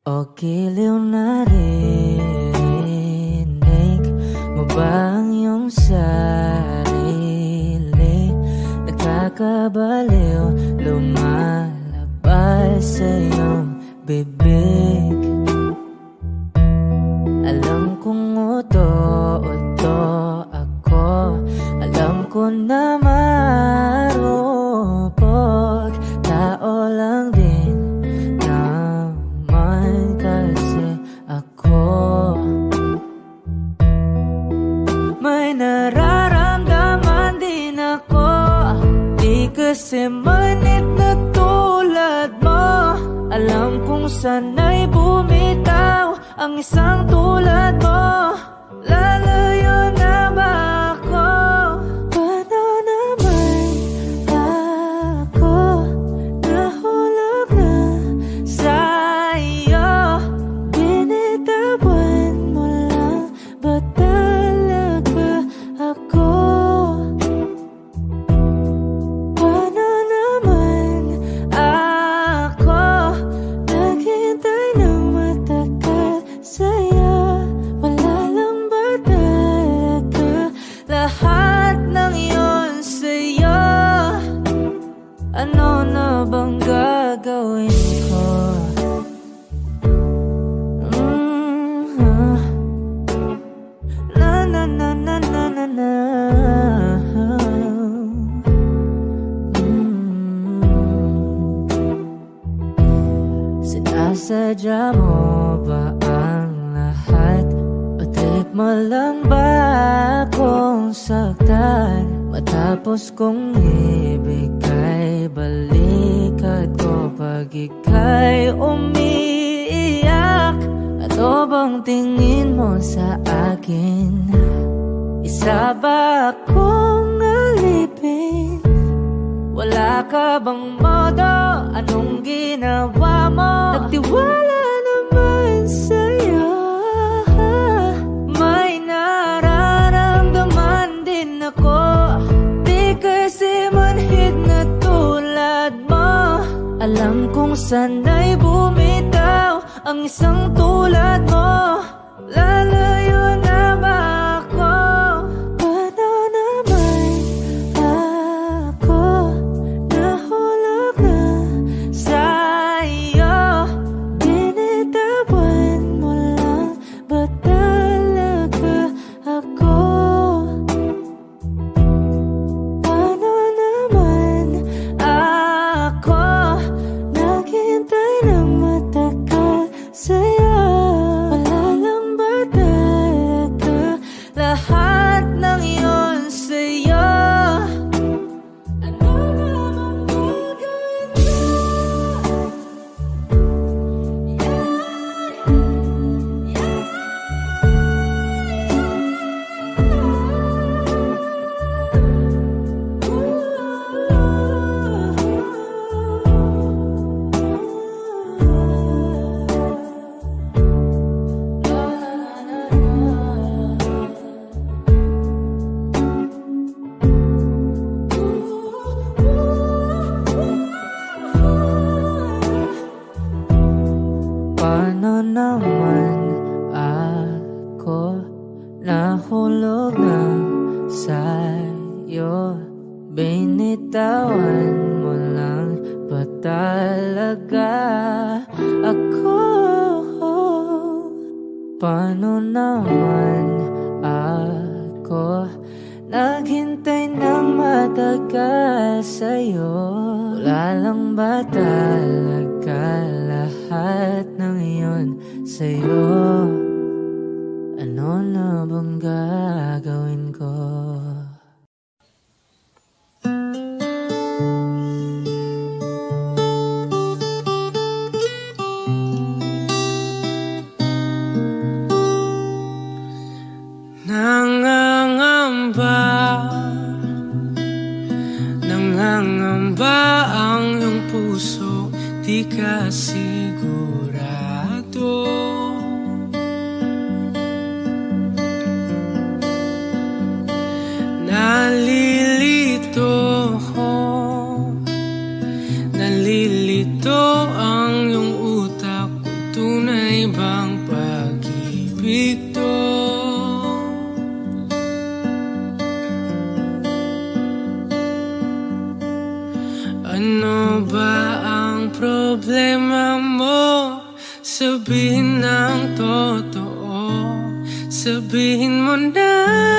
O giliw narinig mo ba ang iyong sarili? Nakakabaliw, lumalabas sa iyong bibig. Alam kong uto-uto ako, alam ko na marupok, tao lang din naman kasi ako. May nararamdaman din ako, di kasi manit na tulad mo. Alam kong sana'y bumitaw ang isang tulad mo. Lalayo na ba ako? Paano naman ako nahulog na sa'yo? Binitawan mo lang ba talaga ako? Paano naman ako naghintay ng matagal sa'yo? Wala lang ba talaga lahat ng yun sa'yo? Ano na bang gagawin ko? Na na na na na na na. Sinasadya mo ba ang lahat? O trip mo lang ba akong saktan? Matapos kong ibigay balikat ko pag ika'y umiiyak. Ano bang tingin mo sa akin? Isa ba akong alipin? Wala ka bang modo? Anong ginawa mo? Nagtiwala naman sa'yo. May nararamdaman din ako, di kasi manhid na tulad mo. Alam kong sana'y bumitaw ang isang tulad mo. Lalayo na ba ako? Paano naman ako nahulog na sa'yo? Binitawan mo lang ba talaga ako? Paano naman ako naghintay ng matagal sa'yo? Wala lang ba talaga lahat ng yun sa'yo? Ano naman gagawin ko? Paano naman ako nahulog na sa'yo? Binitawan mo lang ba talaga ako? Paano naman ako naghintay ng matagal sa'yo? Wala lang ba talaga lahat ng iyon sa'yo? Ano na bang gagawin ko? Nangangamba, nangangamba ang iyong puso, di ka sigurado. Sabihin ng totoo, sabihin mo na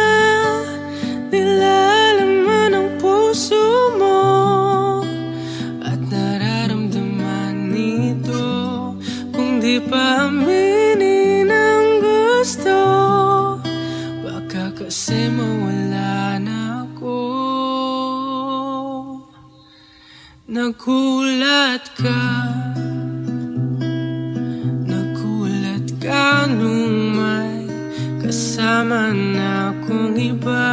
nilalaman ang puso mo at nararamdaman nito. Kung di pa aminin ang gusto, baka kasi mawala na ako. Nagulat ka nung may kasama na akong iba.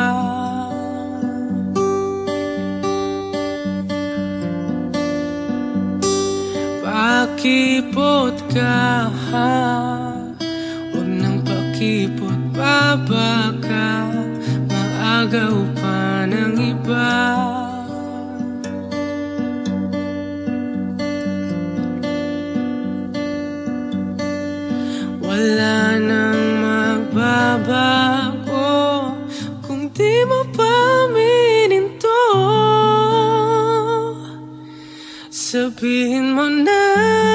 Pakipot ka, huwag nang pakipot pa, baka maagaw pa ng iba. Wala nang magbabago kung di mo pa aminin to. Sabihin mo na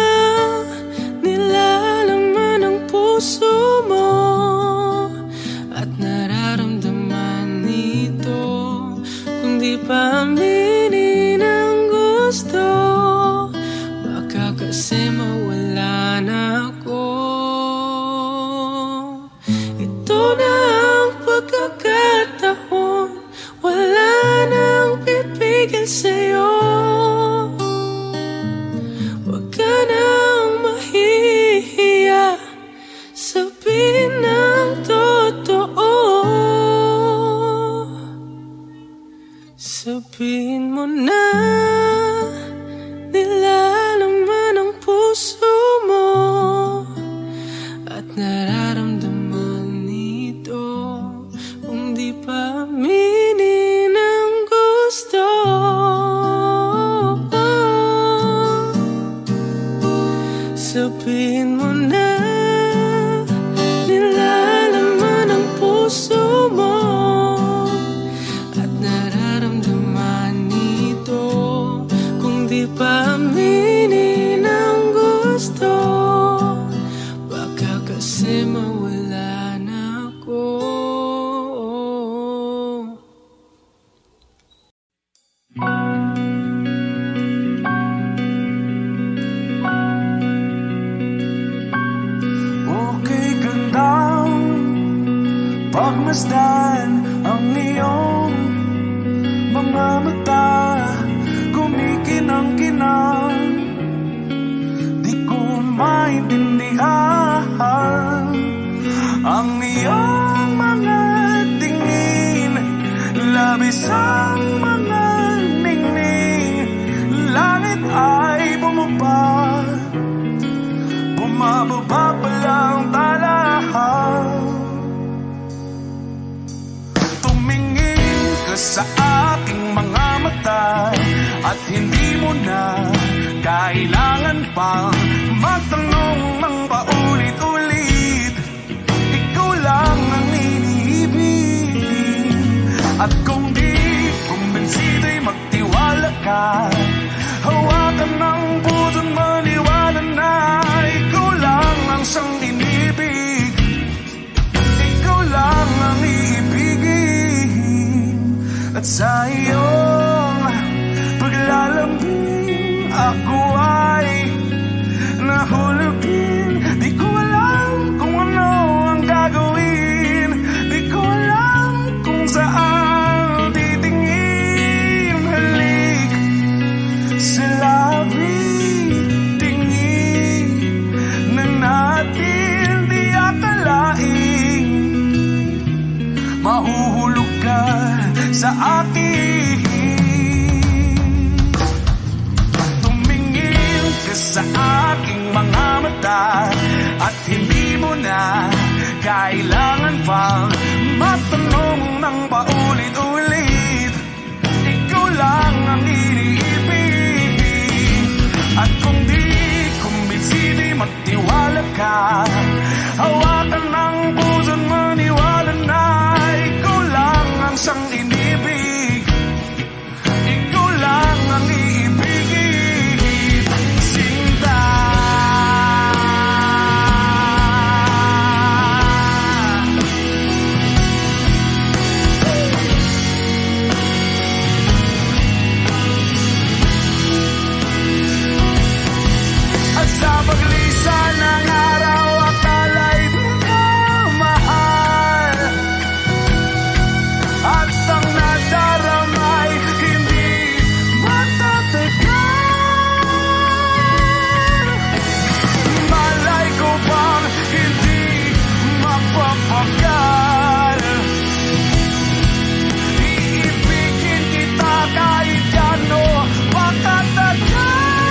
nilalaman ang puso mo at nararamdaman nito. Kung di pa aminin ang gusto, baka kasi mawala na ako. Ito na ang pagkakataon, wala nang pipigil sa'yo. Huwag ka nang mahihiya, sabihin ng totoo. Sabihin mo na nilalaman ang puso mo at nararamdaman nito. Kung di pa aminin ang gusto, sabihin mo na nilalaman ang puso mo at nararamdaman nito. Kung di pa aminin ang gusto, baka kasi mawala na ako. Okay, gandang pagmasdan ang iyong mga mata, kumikinang-kinang. Di ko maintindihan ang iyong mga tingin, labis ang mga ningning. Langit ay bumaba, bumababa pa lang talahan. Tumingin ka sa aking mga mata at hindi mo na kailangan pang magtanong ng paulit-ulit. Ikaw lang ang iniibig, at kung di kumbinsido'y magtiwala ka. Hawakan ng puso't maniwala na ikaw lang ang siyang inibig. Ikaw lang ang iibigin, at sa iyong paglalambing ako ay nahulugin. Di ko alam kung ano ang gagawin, di ko alam kung saan titingin. Halik sa labi, tingin na natin di akalain. Mahuhulog ka sa akin. Tumingin ka sa aking mga mata at hindi mo na kailangan pang matanong ng paulit-ulit. Ikaw lang ang iniibig, at kung di kumbinsido'y magtiwala ka. Hawakan ng puso't maniwala na ikaw lang ang siyang inibig. Ikaw lang ang iibigin. Sinta sanang araw akala'y mahal, at ang nadaramay hindi matatagal. Malay ko bang hindi mapapagal, iibigin kita kahit gano makatagal.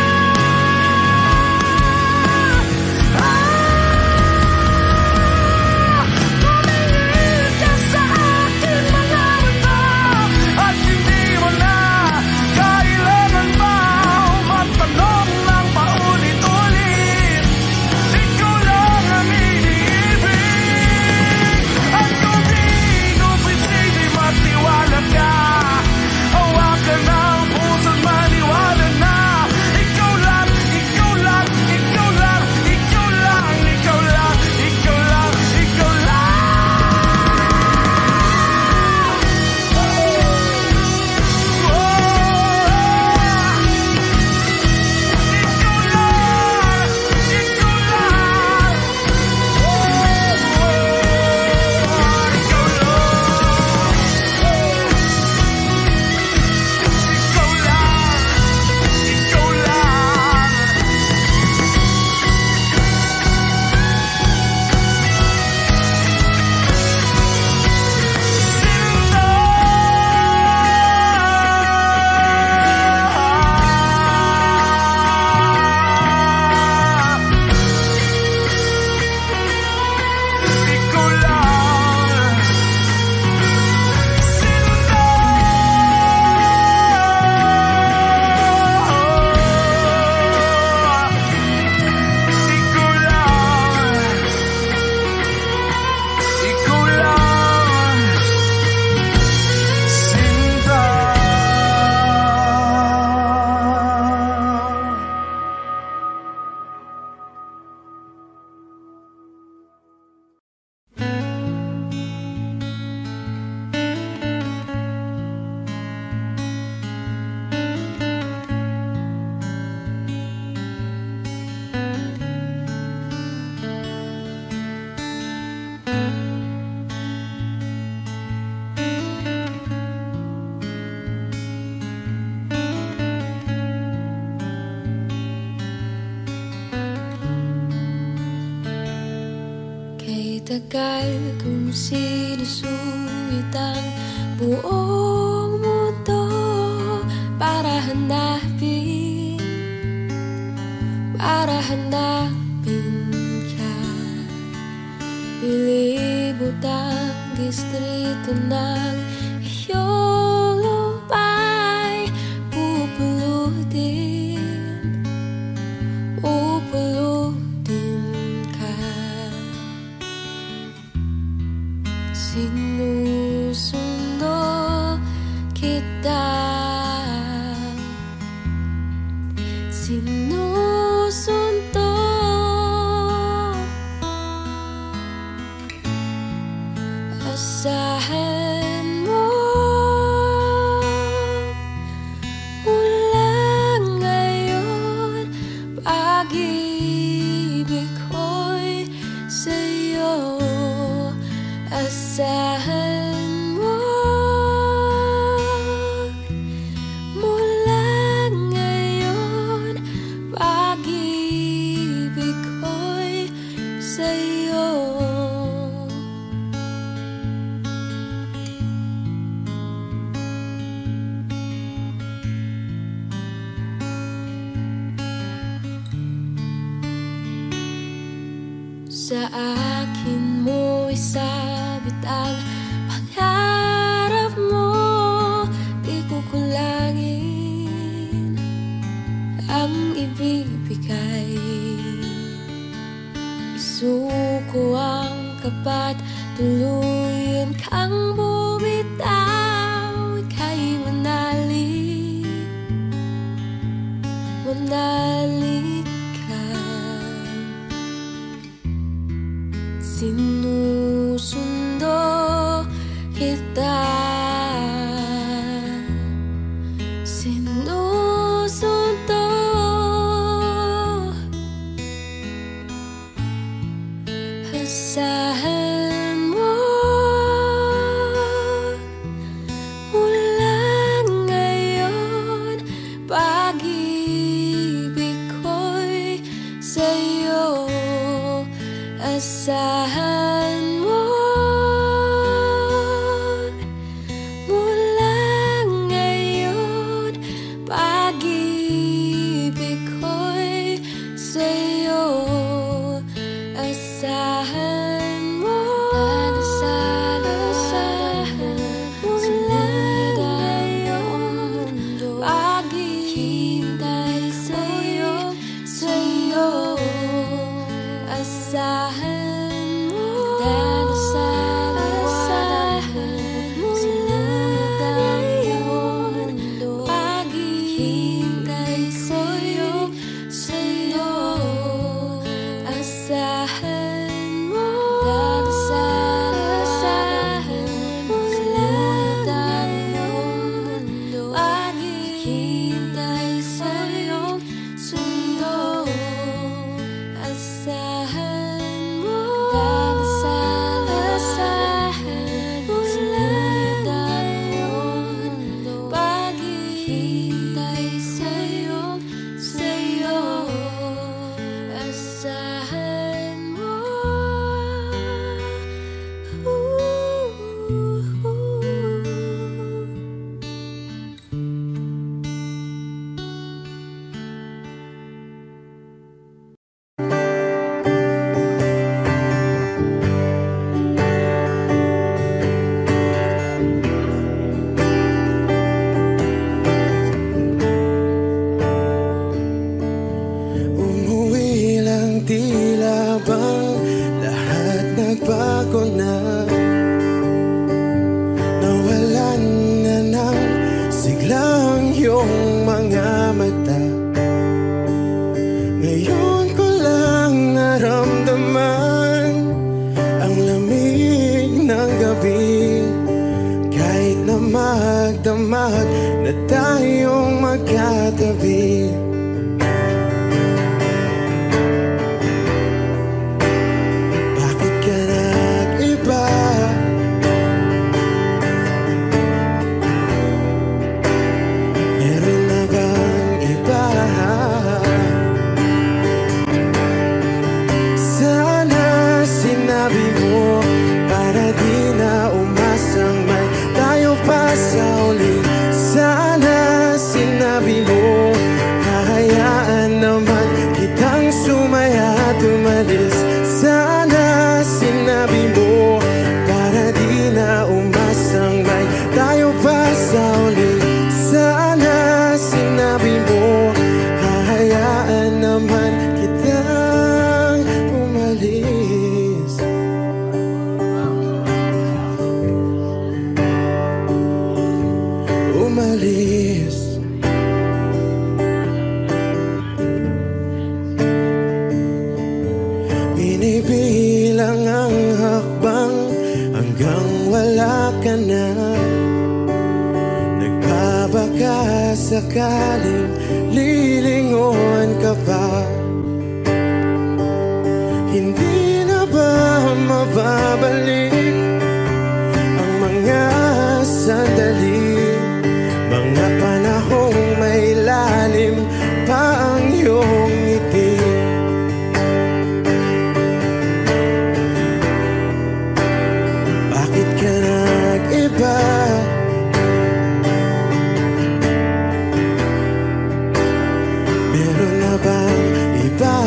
Tumingin ka sa akin mga mata, at hindi mo na kailangan pa matanong ng paulit-ulit. Ikaw lang ang iniibig, at kung di ko pisili matiwala ka, hawakan ang puso't maniwala na. Ikaw lang, ikaw lang, ikaw lang, ikaw lang, ikaw lang, ikaw lang, ikaw lang. Kay tagal kong sinusulit ang buong mundo para hanapin ka. Nilibot ang distrito ng iyong lupa'y pupulutin ka. Sinusundo kita, sinusundo. Asahan mo mula ngayon, pag-ibig ko'y sa'yo. Asahan mo mula ngayon, pag-ibig ko'y sa'yo. Sa akin mo isabit ang pangarap mo, di ko kulangin ang ibibigay. Isuko ang kapat, tuluyan kang bumitaw. Ika'y manali ka. Sinusundo kita, sinusundo. Asahan mo mula ngayon, pag-ibig ko'y sa'yo. Asahan mo mula ngayon, pag-ibig ko'y sa'yo. Asahan mo, asahan mula ngayon, paghihintay sa'yo, sa'yo. Asahan mo, asahan mula ngayon, paghihintay sa'yo, sa'yo. Asahan mo, asahan mula ngayon, paghihintay sa'yo, sa'yo. Asahan mo, asahan mula ngayon, paghihintay sa'yo, sa'yo. Asahan mo. Umuwi lang, tila bang lahat nagbago na. Nawalan na ng siglang iyong mga mata. Ngayon ko lang naramdaman ang lamig ng gabi. Kahit na magdamag na tayong magkatabi. Bakit ka nag-iba? Meron na bang iba? Sana sinabi mo para di na umasang may tayo pa sa uli. Sana sinabi mo hahayaan naman kitang sumaya at umalis. Sana sinabi mo para di na umasang may tayo pa sa uli. Sana sinabi mo hahayaan naman kitang umalis. Umalis. Binibilang ang hakbang hanggang wala ka na. Nagbabaka sakaling lilingon ka pa. Hindi na ba mababalik ang mga sandali, mga panahong may lalim pa ang iyong ngiti? Bakit ka nag-iba? Meron na bang iba?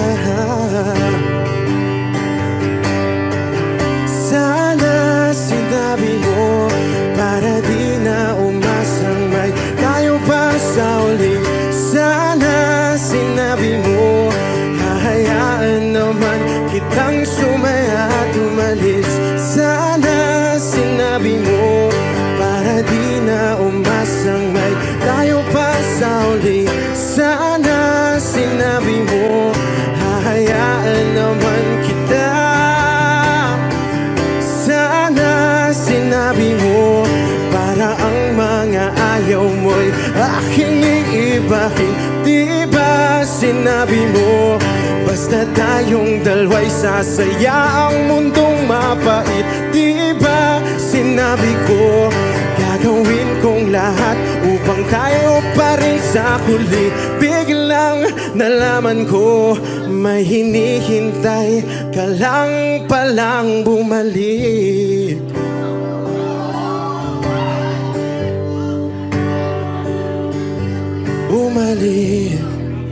Sana sinabi mo para di na umasang may tayo pa sa uli. Sana sinabi mo hahayaan naman kitang sumaya at umalis. Sana sinabi mo para di na umasang may tayo pa sa uli. Sana sinabi mo hahayaan naman kita. Sana sinabi mo para ang mga ayaw mo'y aking iibahin. Di ba sinabi mo basta't tayong dalawa'y sasaya, ang mundong mapait. Di ba sinabi ko, gagawin kong lahat upang tayo pa rin sa huli. Biglang nalaman ko, may hinihintay ka lang palang bumalik. Bumalik.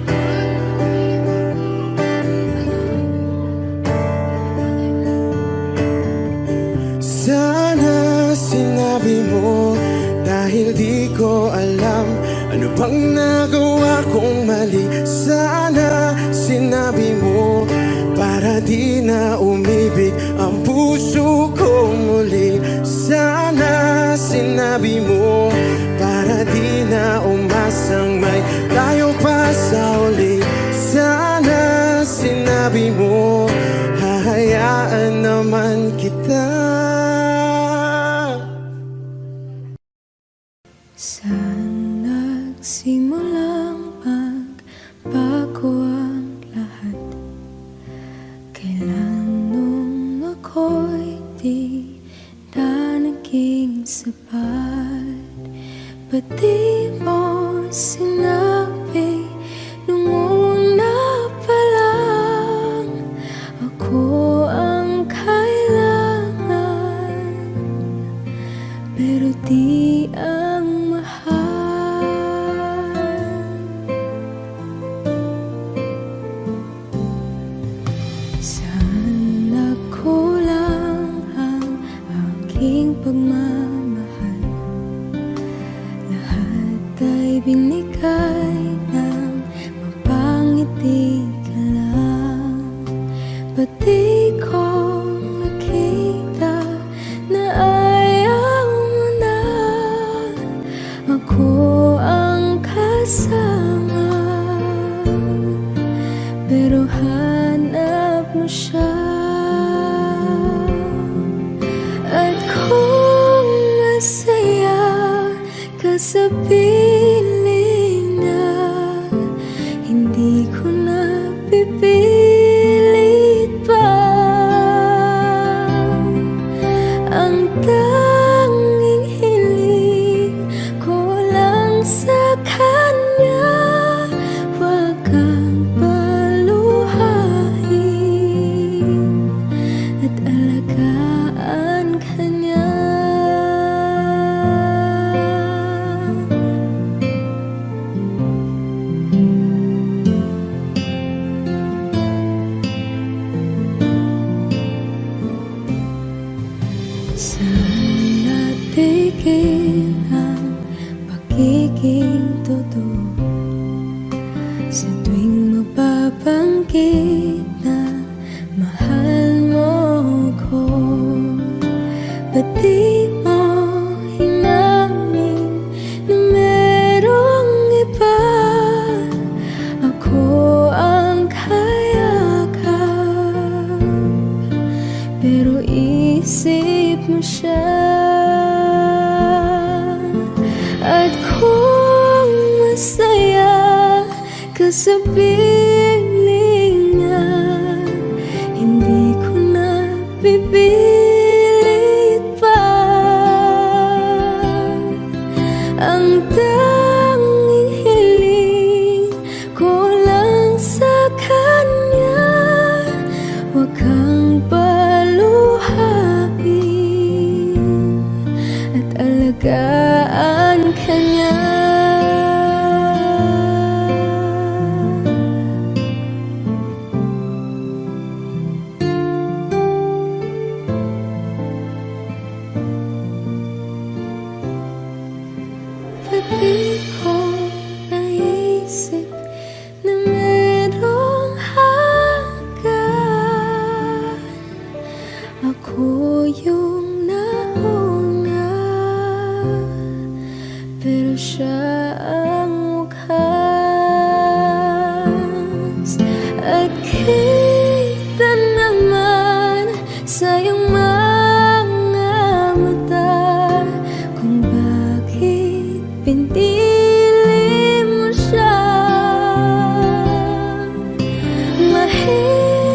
Sana sinabi mo, dahil di ko alam ano bang nagawa kong mali. Sana sinabi mo, para di na umibig ang puso ko muli. Sana sinabi mo, para di na umasang may tayo pa sa uli. Sana sinabi mo, hahayaan naman kita. Saan nagsimulang magbago ang lahat? Kailan nung ako'y di na naging sapat? Ba't di mo sinabi nung una pa lang ako ang kailangan, pero di ang pagmamahal. Lahat ay binigay ng mapangiti ka lang. Ba't di ko nakita na ayaw mo na ako ang kasama, pero hanap mo siya. At kung masaya ka sa piling niya, hindi ko na pipilit pa. Ang tanging hiling ko lang sa kanya, wag kang paluhain at alagaan kanya. Saan natigil ang pagiging totoo? Sa tuwing mapapanggit na mahal mo ko, ba't di mo hinamin na merong iba? Ako ang kayakap, pero isip mo siya. At kung masaya ka sa piling niya, hindi ko na pipilit pa. Ang tanging hiling ko lang sa kanya, wag kang paluhain at alagaan kanya. Di ko naisip na merong hanggan. Ako yung nauna, pero siya ang wakas. At kita naman sa iyong mga mata kung bakit pinili mo siya. Mahirap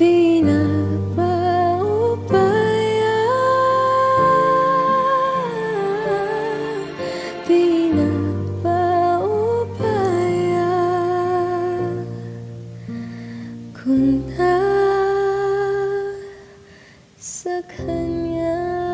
Di na paubaya, di na paubaya kung nasa kanya.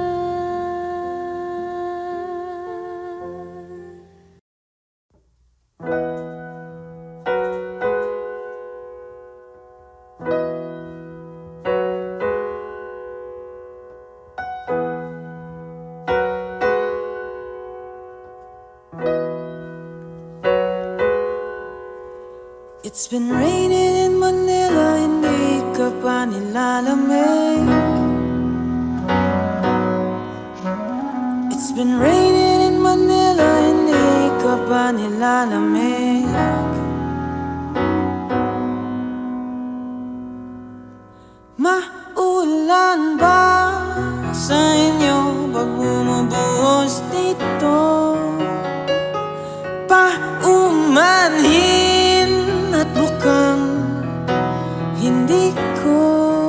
It's been raining in Manila, hindi ka pa nilalamig. It's been raining in Manila, hindi ka pa nilalamig. Maulan ba sa inyo pag bumubuhos dito? Paumanhin at mukhang hindi ko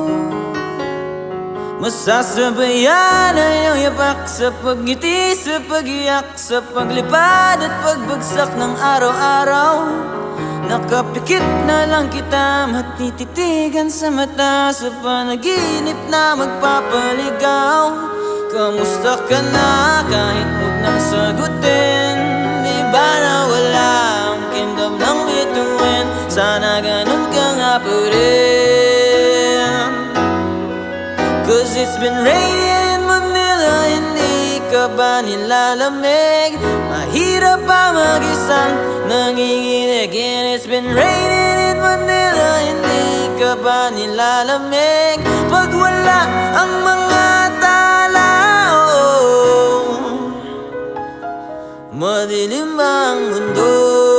masasabayan ang iyong yapak sa pagngiti, sa pagiyak, sa paglipad at pagbagsak ng araw-araw. Nakapikit na lang kita, matititigan sa mata, sa panaginip na magpapaligaw. Kamusta ka na kahit huwag nang sagutin? Di ba na wala ang kingdom ng bituin? Sana ganun ka nga pa rin. Cause it's been raining in Manila, hindi ka ba nilalamig? Mahirap pa mag-isang nanginginig. And it's been raining in Manila, hindi ka ba nilalamig? Pag wala ang mga tao, madilim ang mundo.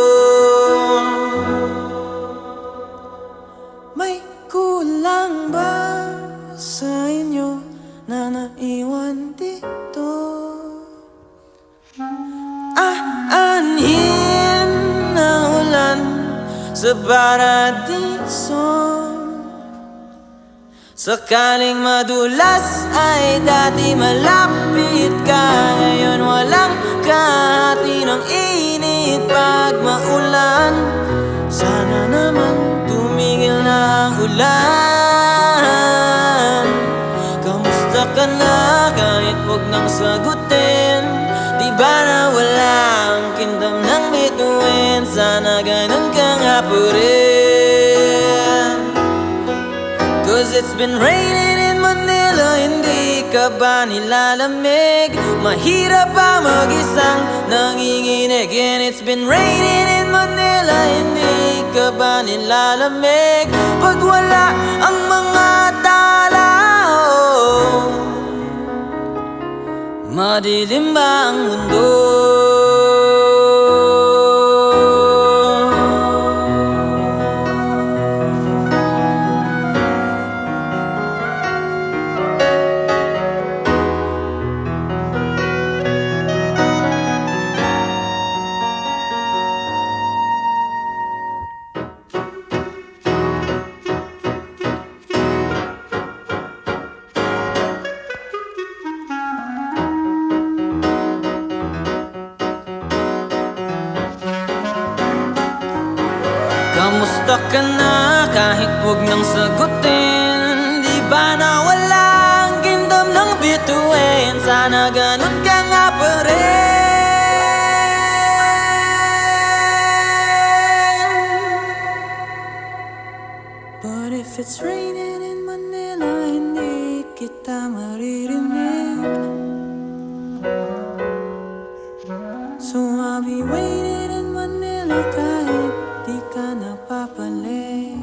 May kulang ba sa inyo na naiwan dito? Aanhin na ulan sa paradiso. Sakaling madulas ay dati malapit ka, ngayon walang kahati ng init pag maulan. Sana naman tumigil na ang ulan. Kamusta ka na kahit huwag nang sagutin? Di ba na wala ang kingdom ng bituin? Sana ganun ka nga pa rin. Cause it's been raining in Manila, hindi ka ba nilalamig? Mahirap pa mag-isang nanginginig. And it's been raining in Manila, hindi ka ba nilalamig? Pag wala ang mga tao, madilim ba ang mundo? Kamusta ka na kahit huwag nang sagutin? Di ba na wala ang kingdom ng bituin? Sana ganun ka nga pa rin. But if it's raining in Manila, hindi kita maririnig. So I'll be waiting in Manila kahit di ka napapalik.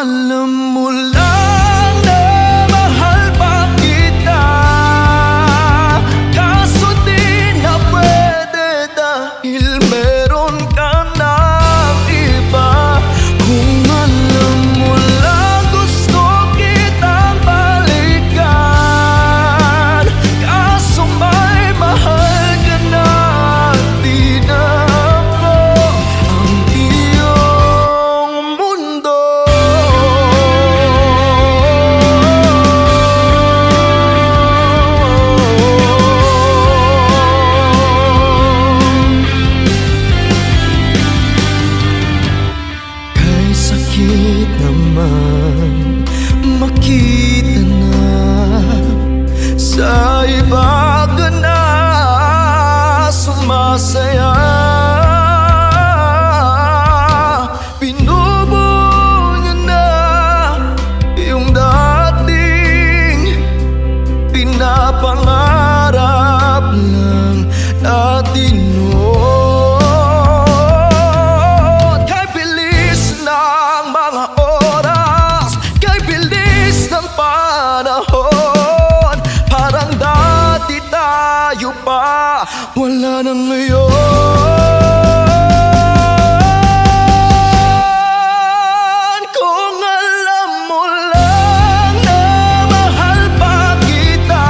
alam mo lang na mahal pa kita, kaso di na pwede dahil meron ka ng iba. Kung alam mo lang gusto kitang balikan, kaso may mahal ka na, di na ako ang iyong mundo. Kay sakit naman makita na sa iba ka na sumasaya. Binubuo niya na yung dating pinapangarap lang natin noon. Kay bilis ng mga oras, kay bilis ng panahon, parang dati tayo pa, wala na ngayon. Kung alam mo lang na mahal pa kita,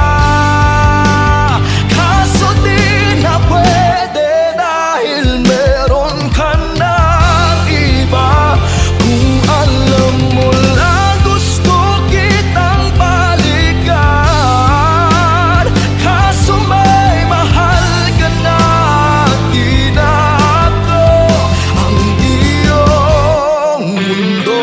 kaso di na pwede dahil meron ka ng iba. Kung alam mo lang gusto kitang balikan, kaso may mahal ka na, di na ako ang iyong mundo.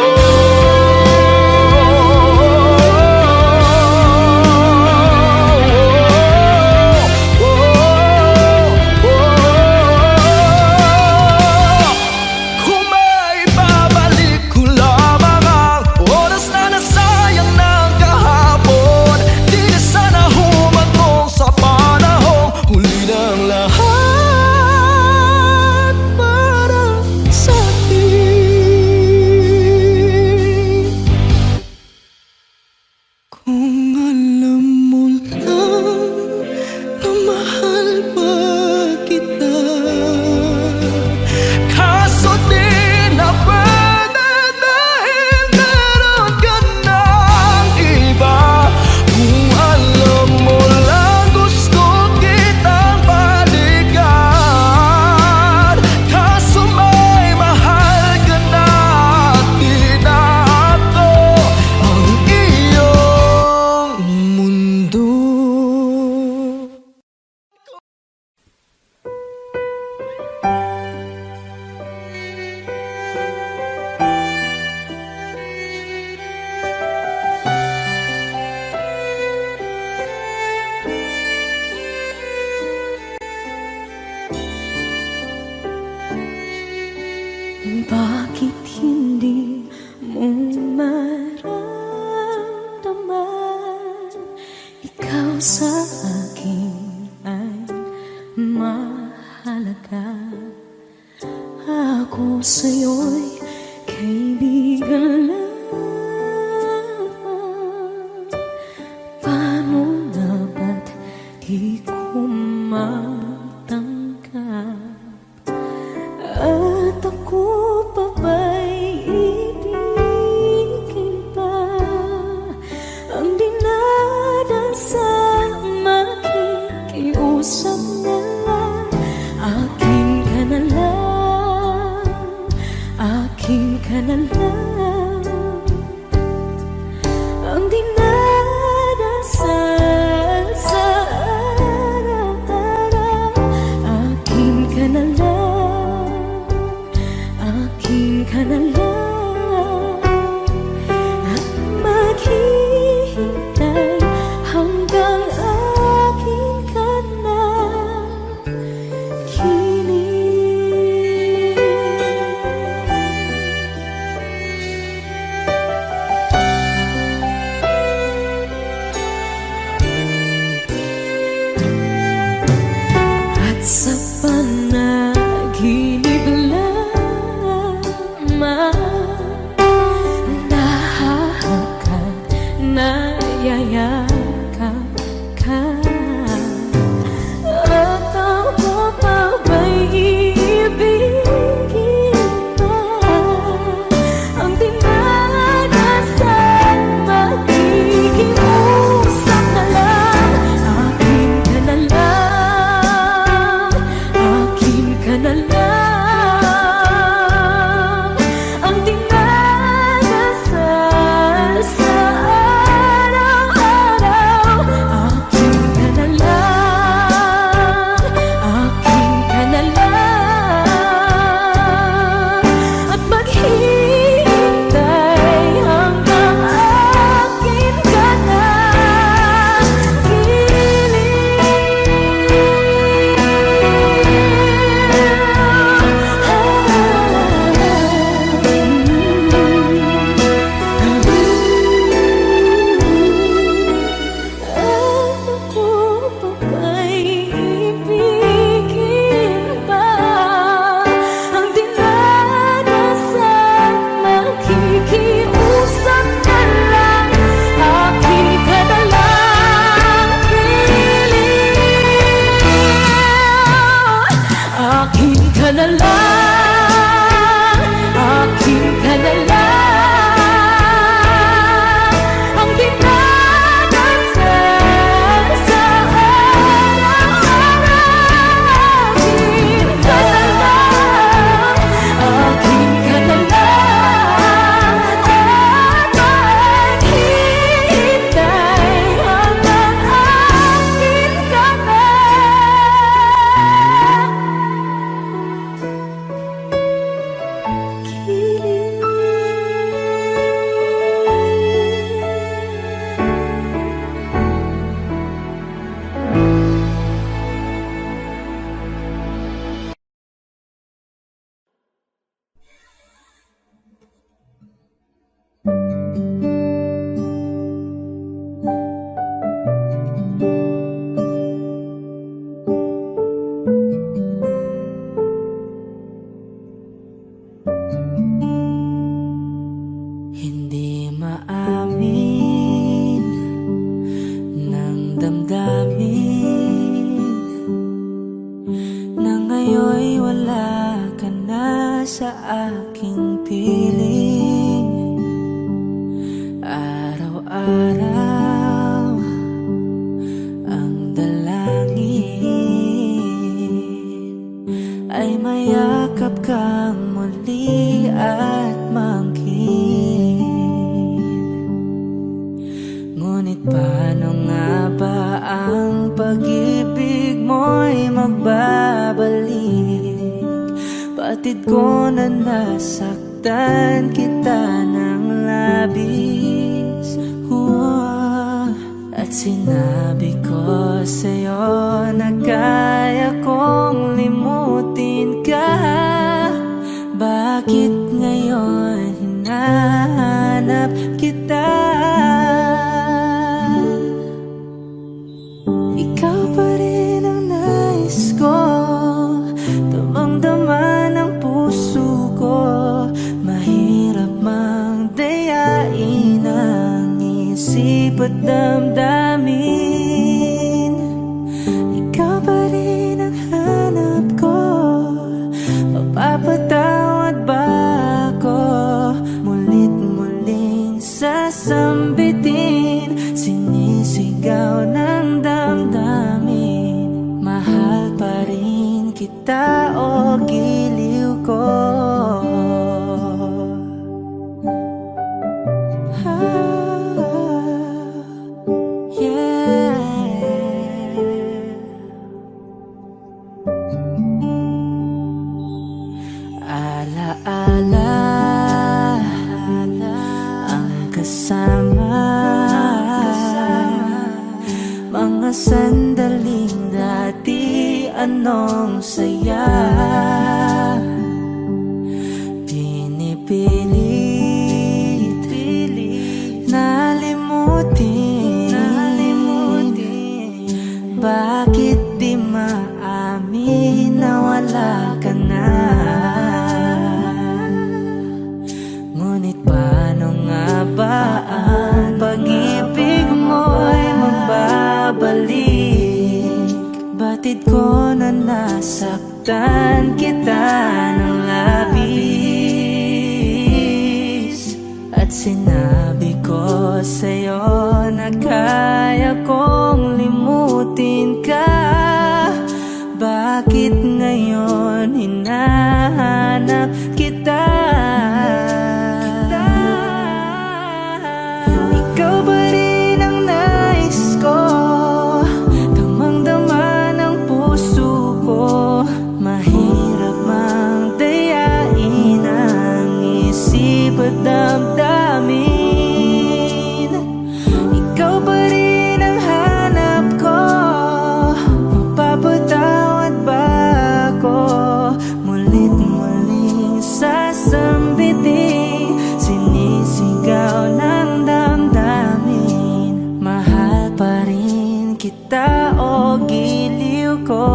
Kung may babalik ko lamang ang oras na nasayang ng kahapon, di na sana humantong sa panahong huli ng lahat para sa atin. Kung alam mo lang na mahal pa kita, kaso di na pwede dahil meron ka ng iba. Kung alam mo lang gusto kitang balikan, kaso may mahal ka na, di na ako ang iyong mundo. Bakit hindi mo maramdaman ikaw sa akin ay mahalaga? Ako sa'yo'y kaibigan lamang. Paano na ba't di ko matanggap? At ako pa ba'y ibigin pa ang dinadasang makikiusap na lang? Akin ka na lang, akin ka na lang, ang dinadasal sa araw-araw. Akin ka na lang, akin ka na lang, at maghihintay hanggang akin ka na kinig. At sa panaginip lamang aking piling. Araw-araw ang dalangin ay mayakap kang muli at mangkin. Ngunit paano nga ba ang pag-ibig mo'y magbabalik? Batid ko na nasaktan kita ng labis. At sinabi ko sa'yo na kaya kong limutin ka. Bakit ngayon hinahanap kita? Ikaw pa rin ang nais ko, damang-dama ng puso ko. Mahirap mang dayain ang isip at damdamin. Ikaw pa rin ang hanap ko, mapapatawad ba ako? Mulit-muling sasambitin, sinisigaw ng damdamin. Mahal pa rin kita o giliw ko? Alaala ang kasama, mga sandaling dati anong saya. Pinipilit nalimutin, bakit di maamin na wala ka na? Ngunit paano nga ba ang pag-ibig mo'y magbabalik? Batid ko na nasaktan kita ng labis. At sinabi ko sa'yo na kaya kong limutin ka. Bakit ngayon hinahanap kita? Ikaw ba rin ang nais ko, damang-dama ng puso ko. Mahirap mang dayain ang isip at damdamin. Ikaw ba rin ang hanap ko, mapapatawad ba ako? Mulit-muling sasambitin, sinisigaw ng damdamin. Mahal pa rin kita o giliw ko?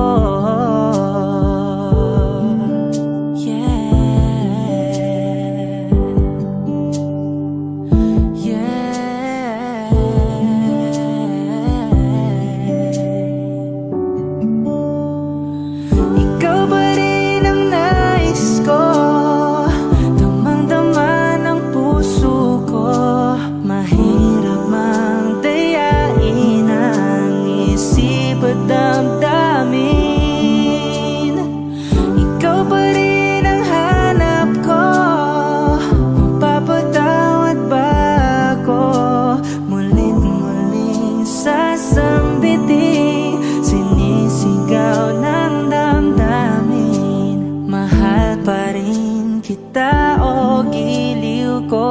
Ikaw ba rin ang nais ko, damang-dama ng puso ko. Mahirap mang dayain ang isip at damdamin. Ikaw ba rin ang hanap ko, mapapatawad ba ako? Mulit-muling sasambitin, sinisigaw ng damdamin. Mahal pa rin kita o giliw ko?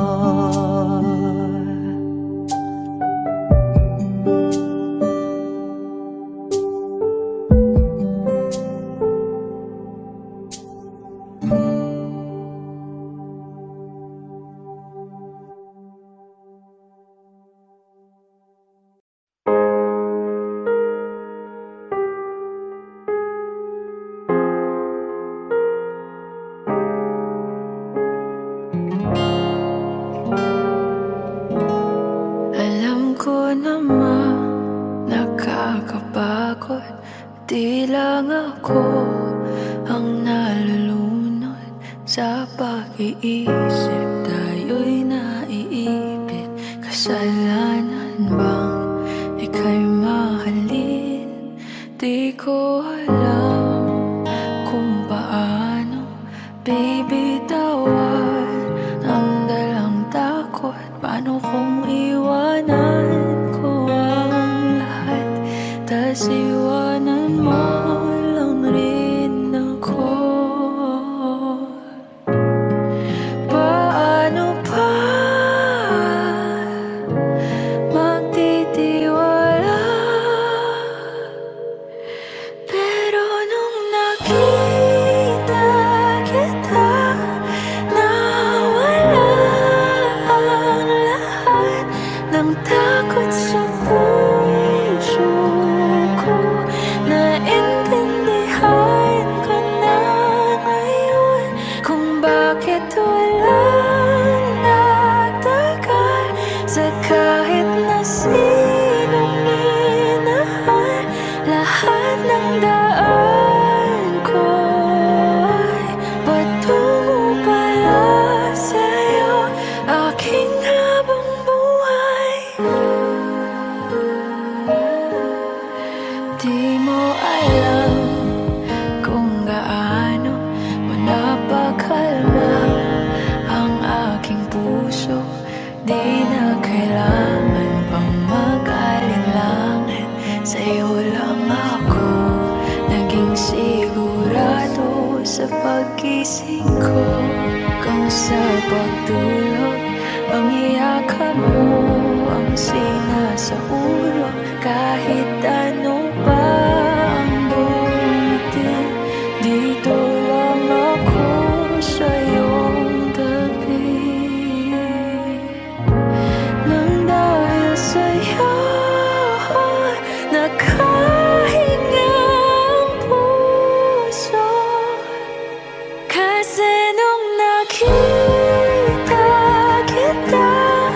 Alam ko naman nakakapagod, di lang ako ang nalulunod sa pag-iisip, tayo'y naiipit. Kasalanan bang ika'y mahalin? Di ko alam kung paano, baby, tawad ang dalang takot. Paano kung iwanan ko ang lahat, tas iwanan mo lang rin ako? Paano pa magtitiwala? Pero nung nakita kita, nawala ang lahat ng takot sa puso ko. Naintindihan ko na ngayon kung bakit walang nagtagal sa kahit na sinong minahal. Lahat ng daan ko ay patungo pala sa'yo, aking habang buhay. Di mo alam kung gaano mo napakalma ang aking puso. Di na kailangan pang mag-alinlangan, sa'yo lang ako naging sigurado sa pag-gising ko. Kung sa pagtulog, ang iyakap mo ang sinasaulo. Kahit ano pa ang dumating, dito lang ako sa iyong tabi. Nang dahil sa'yo nakahinga ang puso, kasi nung nakita kita,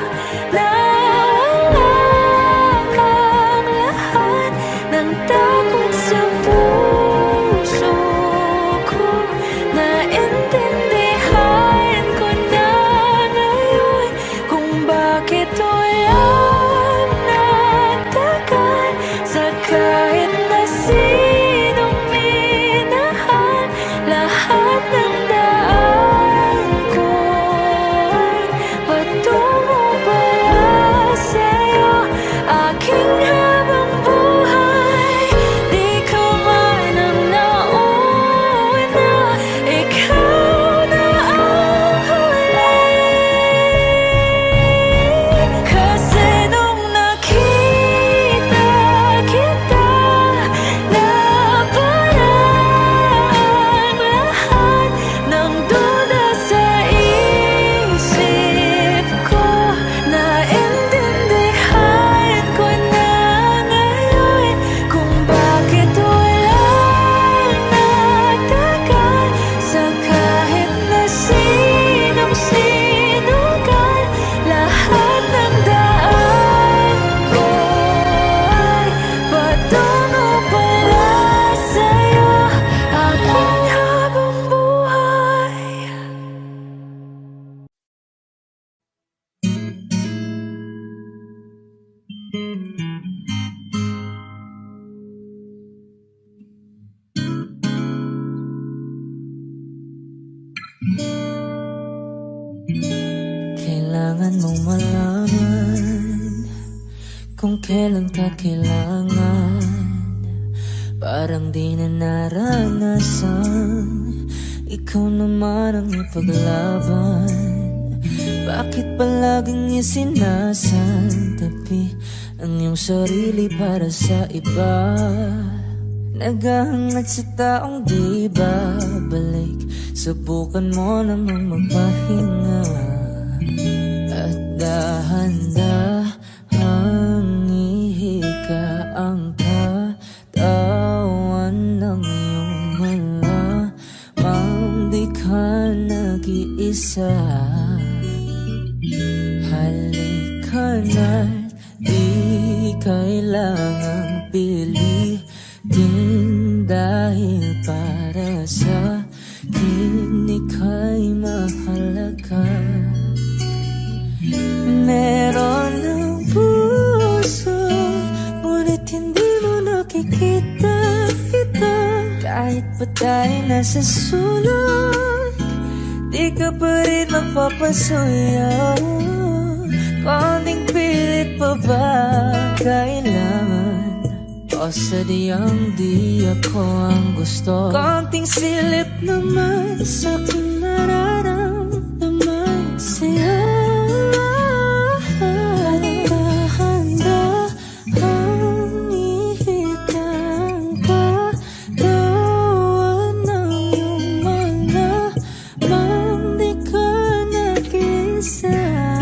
nawala ang lahat ng takot sa puso ko. Naintindihan ko na ngayon kung bakit walang nagtagal sa kahit na sinong minahal. Lahat ng daan ko ay patungo pala sa'yo, aking habang buhay. Di ka man ang nauna, ikaw na ang huli. Kasi nung nakita kita, nawala ang lahat ng duda sa isip ko. Naintindihan ko na ngayon kung bakit walang nagtagal sa kahit na sinong sinugal. Lahat ng daan ko ay patungo pala sa'yo, aking habang buhay. Kailangan mong malaman kung kailan ka kailangan. Parang di na naranasan, ikaw naman ang ipaglaban. Bakit palaging isinasantabi ang iyong sarili para sa iba? Naghahangad sa taong di babalik, subukan mo namang magpahinga. At dahan-dahang ihika ang katawan ng iyong malamang di ka nag-iisa. Halika na't di kailangang pilitin, dahil para sa akin akin ika'y mahalaga. Meron ng puso, ngunit hindi mo nakikita ito. Kahit pa tayo nasa sulok, di ka pa rin mapapasuyo. Konting pilit pa ba kailangan? O sadyang di ako ang gusto? Konting silip naman sa aking nararamdaman sa'yo. Handa ang ihitang kagawa ng iyong malamang di ka nag-isa.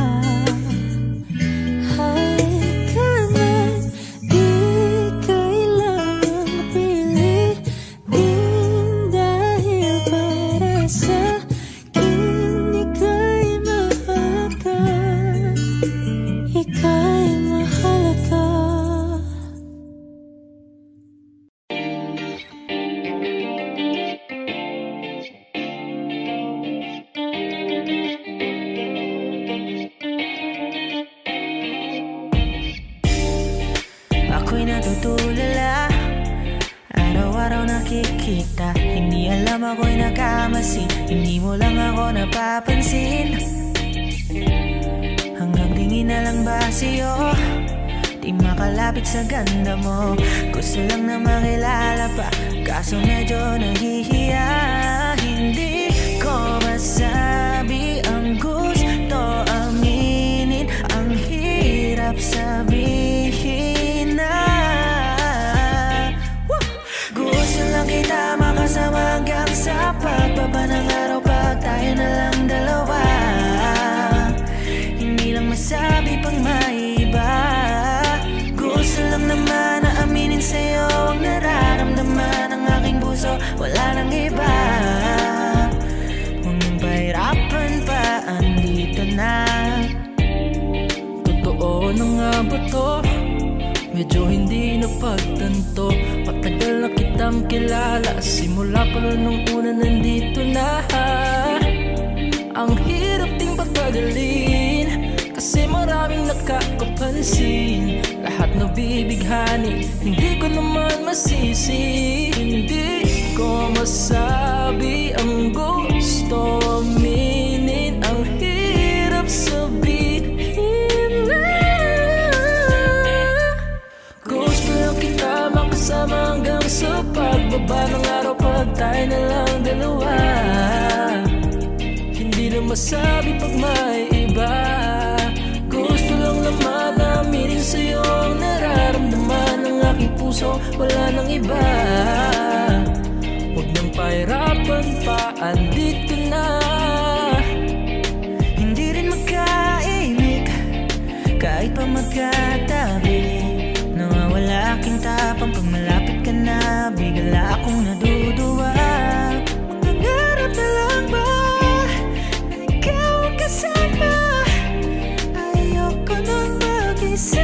Ako'y natutulala, araw-araw nakikita. Hindi alam ako'y nagkamasi, hindi mo lang ako napapansin. Hanggang tingin na lang ba sa'yo, di makalapit sa ganda mo. Gusto lang na makilala pa, kaso medyo nahihiya. Hindi ko masabi ang gusto aminin, ang hirap sabihin na. Gusto lang kita makasama hanggang sa pagbaba ng araw, pag tayo na lang dalawa. Hindi lang masabi pang maiba. Gusto lang naman na aminin sa'yo ang nararamdaman ng aking puso, wala nang iba. Huwag nang pahirapan pa, andito na. Totoo na nga ba to? Medyo hindi napagtanto. Matagal na kitang kilala, simula pa nung una nandito na. Ang hirap ding patagalin, kasi maraming nakakapansin. Lahat nabibighani, hindi ko naman masisi. Hindi ko masabi ang gusto aminin, ang hirap sabihin na. Gusto lang kita makasama hanggang sa pagbaba ng araw, pag tayo na lang dalawa. Hindi na masabi pag may iba. Gusto lang naman na aminin sa'yo ang nararamdaman ng aking puso, wala nang iba. Huwag nang pahirapan pa, andito na. Hindi rin magkaimik, kahit pa magkatabi. Nawawala aking tapang pag malapit ka na, bigla akong naduduwa. Mangangarap na lang ba na ikaw ang kasama? Ayoko nang mag-isa.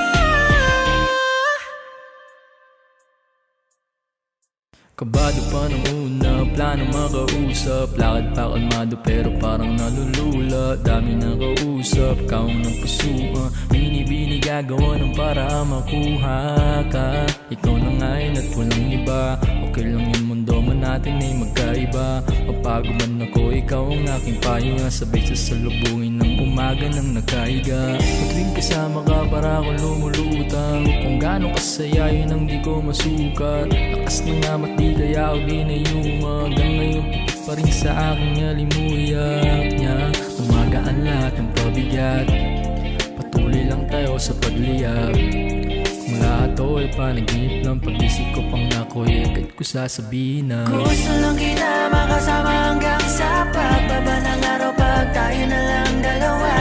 Kabado pa ng una, plano makausap. Lakad pa kalmado pero parang nalulula. Dami na kausap, kaong ng puso. Binibini gagawa ng para makuha ka. Ikaw na ngayon at walang iba. Okay lang yung mundo man natin ay magkaiba. Mapago man ako, ikaw ang aking pahinga. Sabay sasalubungin ng umaga nang nagkaiga. Tuwing kasama ka para akong lumulutang. Kung gaano kasaya yun ang di ko masukat. Lakas ng amat di kaya ako ginayuma. Hanggang ngayon putik pa rin sa aking alimuyak niya. Umagaan lahat ng pabigat, patuloy lang tayo sa pagliyab. Kung lahat to ay panaginip ng pag-isip ko pang ako'y agad ko sasabihin na gusto lang kita makasama hanggang sa pagbaba ng araw, pag tayo na lang dalawa.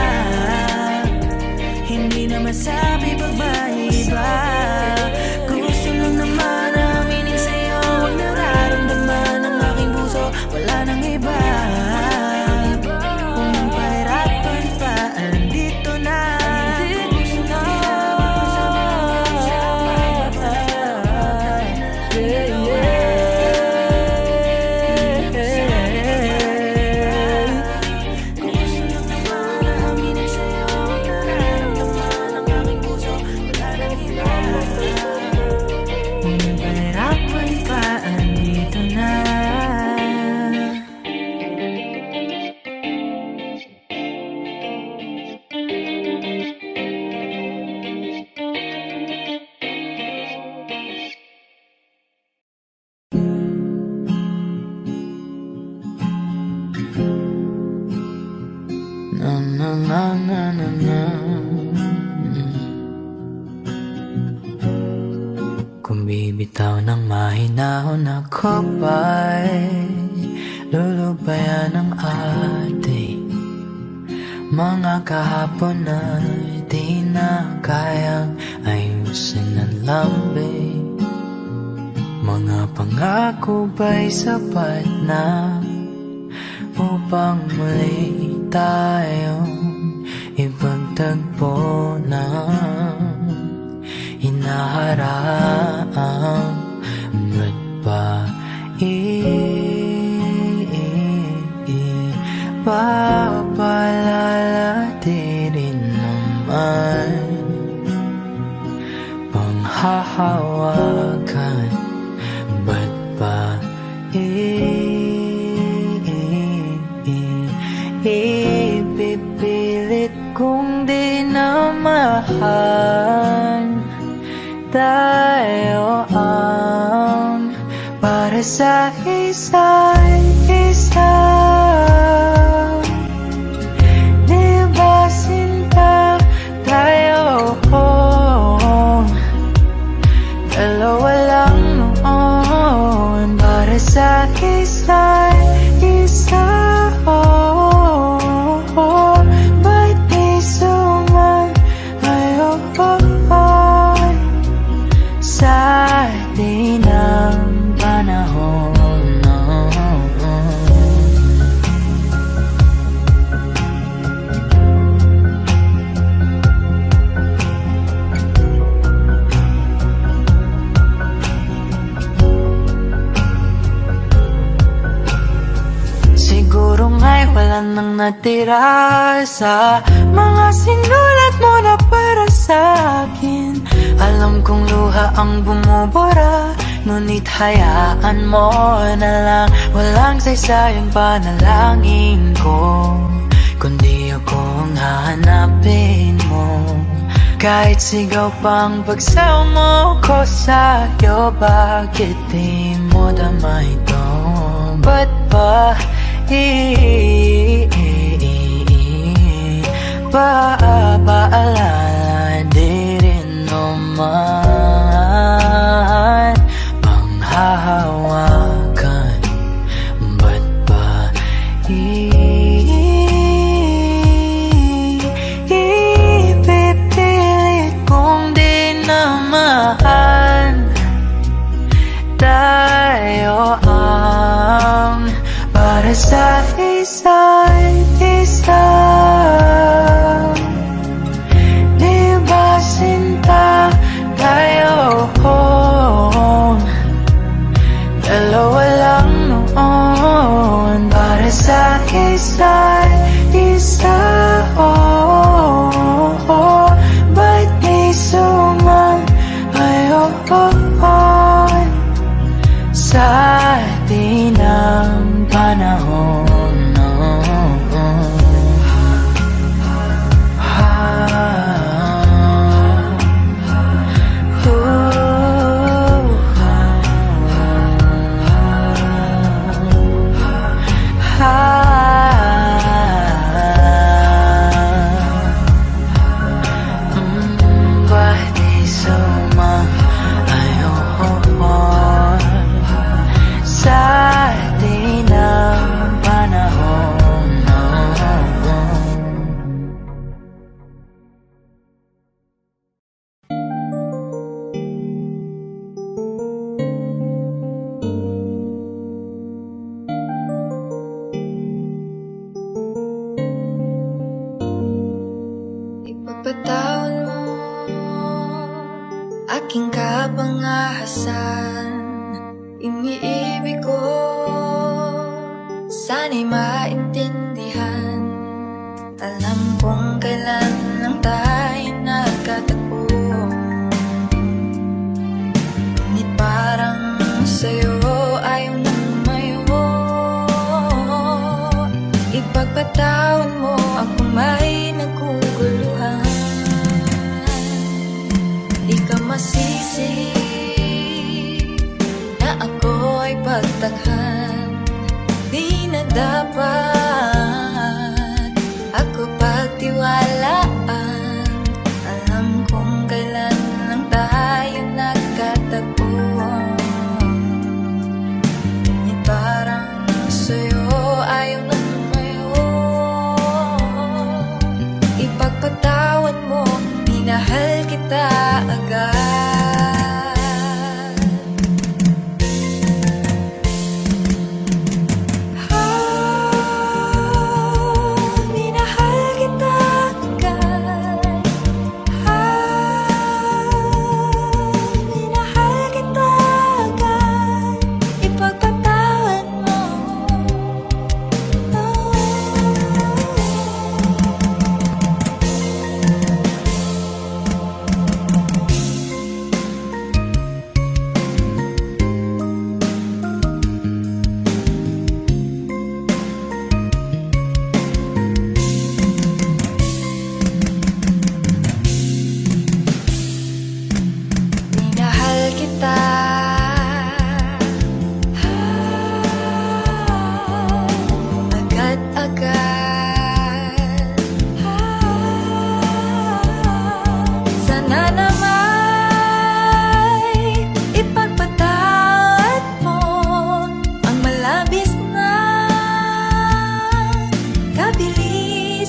Hindi na masabi pag may iba. Gusto lang naman aminin sa'yo ang nararamdaman ng aking puso, wala nang iba. Kung nang pahirapan pa, andito na. Gusto lang kita makasama hanggang sa pagbaba, pag tayo na lang dalawa. na na na na na na. Kung bibitaw ng mahinahon ako ba'y lulubayan ng ating mga kahapon na di na kayang ayusin ng lambing. Mga pangako ba'y sapat na upang muli tayong ipagtagpo na hinaharap? Ba't ba ipapalalati rin naman panghahawakan? Ba't ba ipipilit kung di na mahal? Tayo ang para sa isa't isa. Di ba sinta tayo? Dalawa lang noon para sa isa't isa. Ba't di sumayon sa atin ang panahon? Siguro nga'y wala nang natira sa mga sinulat mo na para sa akin. Alam kong luha ang bumubura, ngunit hayaan mo na lang. Walang saysayang panalangin ko, kundi ako ang hahanapin mo. Kahit sigaw pang pagsaw mo ko sa'yo, bakit di mo dama ito? Ba't ba paalala di rin naman panghahawakan? Ba't ba ipipilit kung di naman tayo ang para sa isa't isa? Di ba sinta tayo? Dalawa lang noon para sa isa't isa. Ba't di sumayon sa atin ang panahon? Ipagpatawad mo aking kapangahasan. Iniibig ko, sana'y maintindihan. Alam kong kailan lang tayo nagkatagpo, ngunit parang sa'yo ayaw nang mayo. Ipagpatawad mo ako may naguguluhan. Di ka masisi na ako ay pagtakhan. Di na dapat ako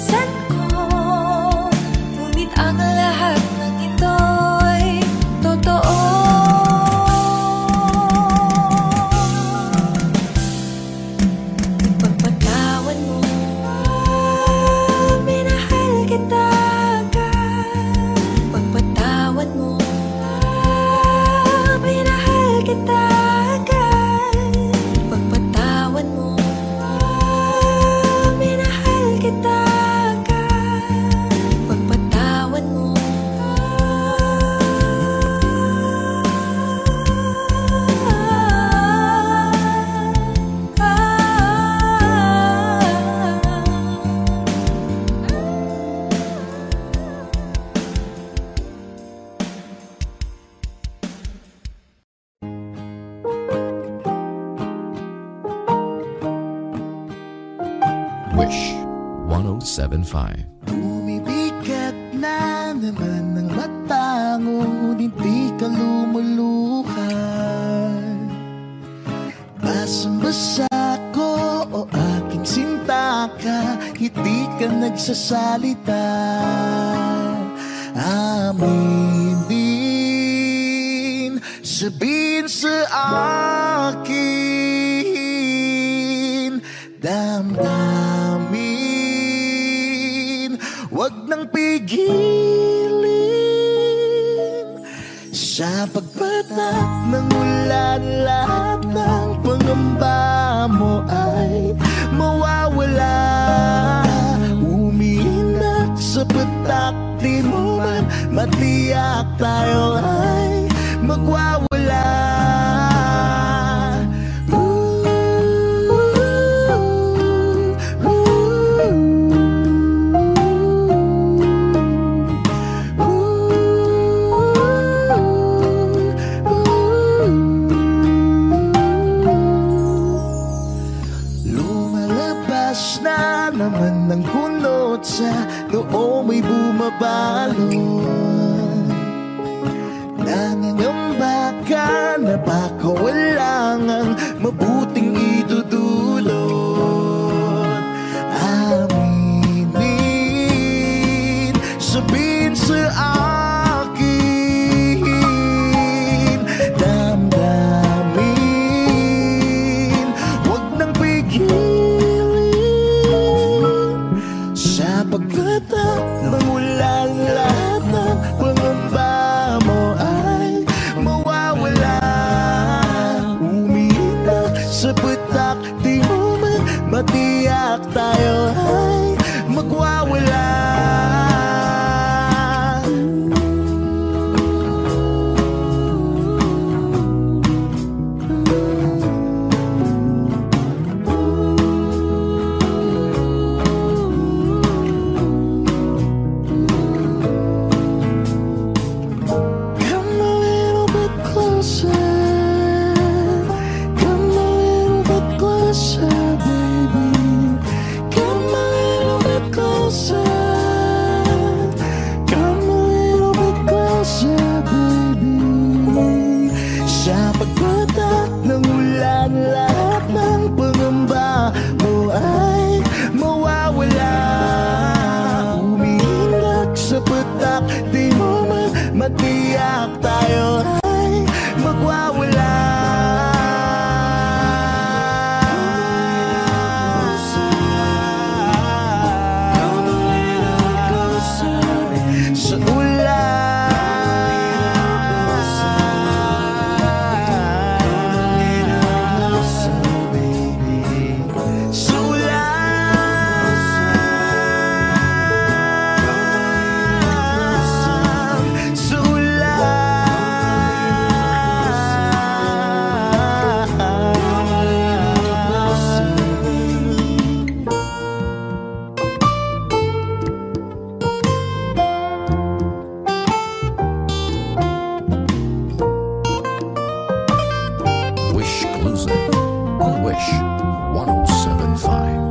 pinsan ko. Ngunit ang lahat ng ito'y totoo. Ipagpatawan mo, minahal kita agad. Pagpatawan mo, minahal kita agad. Pagpatawan mo, minahal kita agad. Pagpatawan mo. Wish 107.5. Bumibigat na naman ang mata, ngunit di ka lumuluhan. Basang-basa ko o aking sinta ka, hindi ka nagsasalita. Aminin, sabihin sa akin, damdamin, wag nang pigilin. Sa pagpatak ng ulan, lahat ng pangamba mo ay mawawala. Umiinak sa patak, di mo man matiyak, tayo ay magwawala. Lumalabas na naman ng kunot sa loob, may bumabalot. Nangangamba ka na baka wala ngang mabuting idudulot. Aminin, sabihin sa akin, damdamin, wag nang pigilin. Sa pagpatak ng ulan, lahat ng pangamba mo ay mawawala. Umiinak sa patak, di mo man matiyak, tayo ay magwawala. Come a little bit closer, come a little bit closer, baby. Come a little bit closer, come a little bit closer, baby. Sa pagpatak ng ulan, lahat ng pangamba mo ay mawawala. Umiinak sa patak, di mo man matiyak, tayo ay magwawala. Sa Wish Closer on Wish 107.5.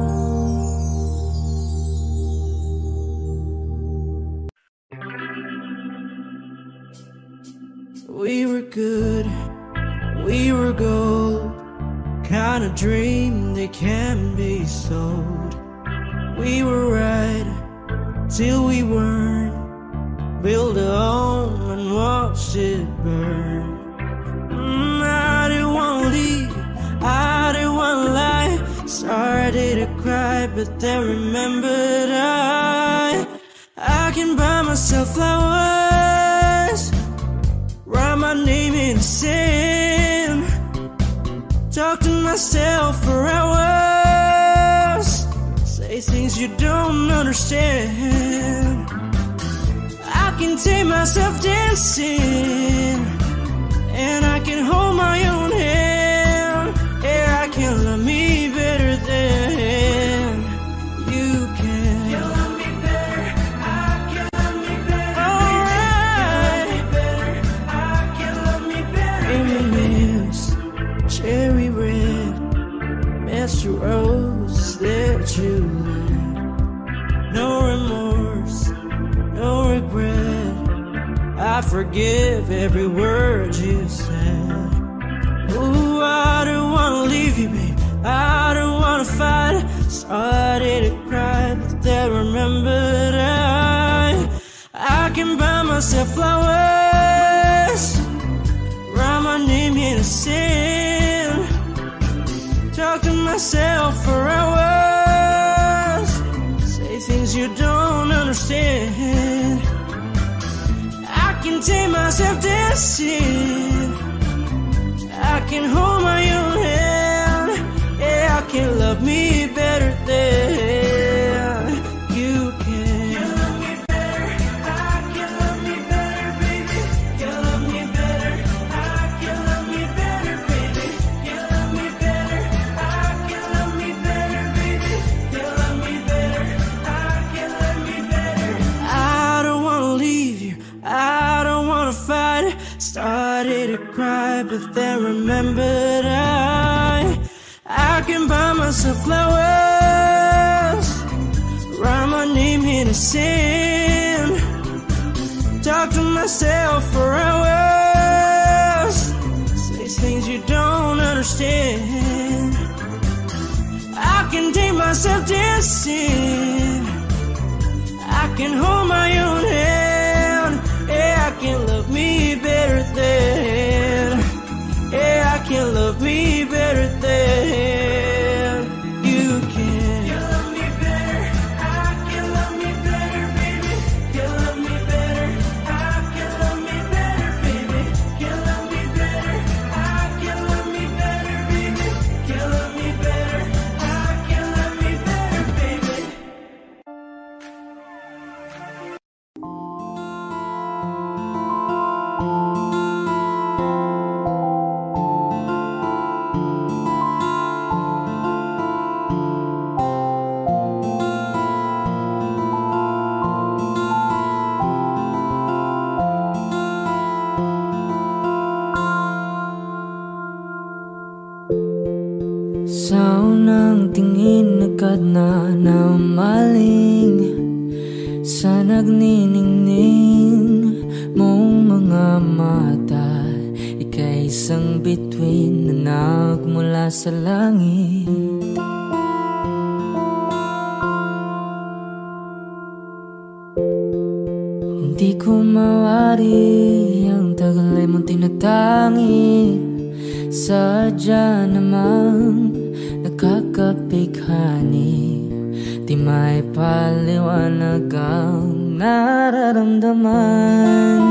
We were good, we were gold, kind of dream that can be sold. We were right till we weren't. Build a home and watch it burn. I didn't wanna leave, I didn't wanna lie. Started to cry, but then remembered I can buy myself flowers, write my name in the sand, talk to myself for hours, say things you don't understand. I can take myself dancing, and I can hold my own hand. Yeah, I can love me better than you can. You love me better, I can love me better. Alright, I can love me better. M&M's, cherry red, Mr. Rose that you left. No remorse, no regret. I forgive every word you said. Ooh, I don't wanna leave you, babe, I don't wanna fight. Started to cry, but then remembered I can buy myself flowers, write my name in the sand, talk to myself for hours, say things you don't understand. I can take myself dancing, I can hold my own hand. Yeah, I can love me better than you can. You love me better, I can love me better, baby. You love me better, I can love me better, baby. You love me better, I can love me better, baby. You love me better, I can love me better. I don't wanna leave you, I don't wanna fight. Started to cry, but then remembered I can buy myself flowers, write my name in the sand, talk to myself for hours, say things you don't understand. I can take myself dancing, I can hold my own hand. Yeah, I can love me better than. Yeah, I can love me better than you can. You love me better, I can love me better, baby. You love me better, I can love me better, baby. You love me better, I can love me better, baby. You love me better, I can love me better, baby. Sa unang tingin agad na namaling sa nagniningning mong mga mata. Ika'y isang bituin na nagmula sa langit. Hindi ko mawari ang tagal ay mong tinatangi. Sadya namang nakakapighani, di may paliwanag ang nararamdaman.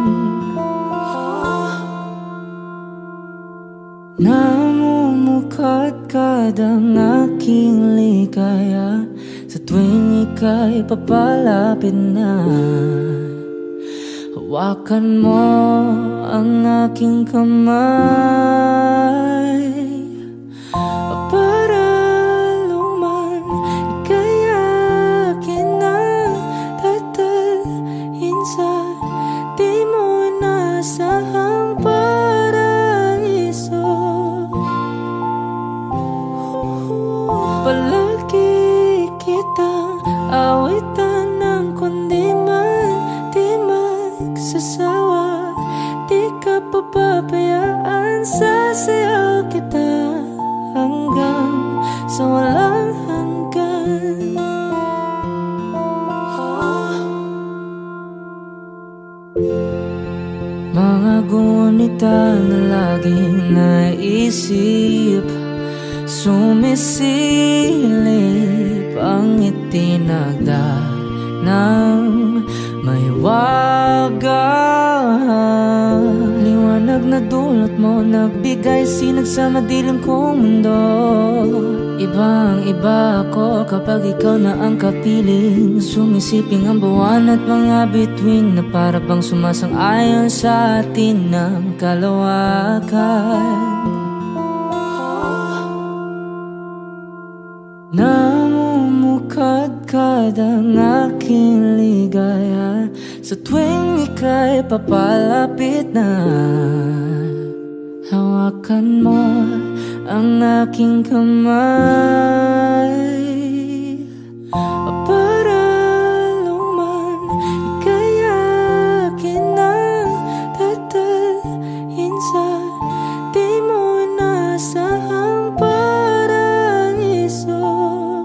Namumukadkad ang aking ligaya sa tuwing ika'y papalapit na. Hawakan mo ang aking kamay para luman ika'y akin na tatalhin sa di mo inasahang paraiso. Palagi kitang awitan ng kundi man di magsasawa. Di ka papabayaan, sasayaw kita. ngunita na laging naisip, sumisilip ang itinagda ng may wagang liwanag na dulot mo, nagbigay sinag sa madilim kong mundo. Ibang iba ako kapag ikaw na ang kapiling, sumisiping ang buwan at mga bituin na para bang sumasang-ayon sa atin ng kalawakan. Namumukadkad ang aking ligaya sa tuwing ika'y papalapit na. Hawakan mo ang aking kamay para luman ika'y akin na tatalhin sa di mo nasahang paraiso.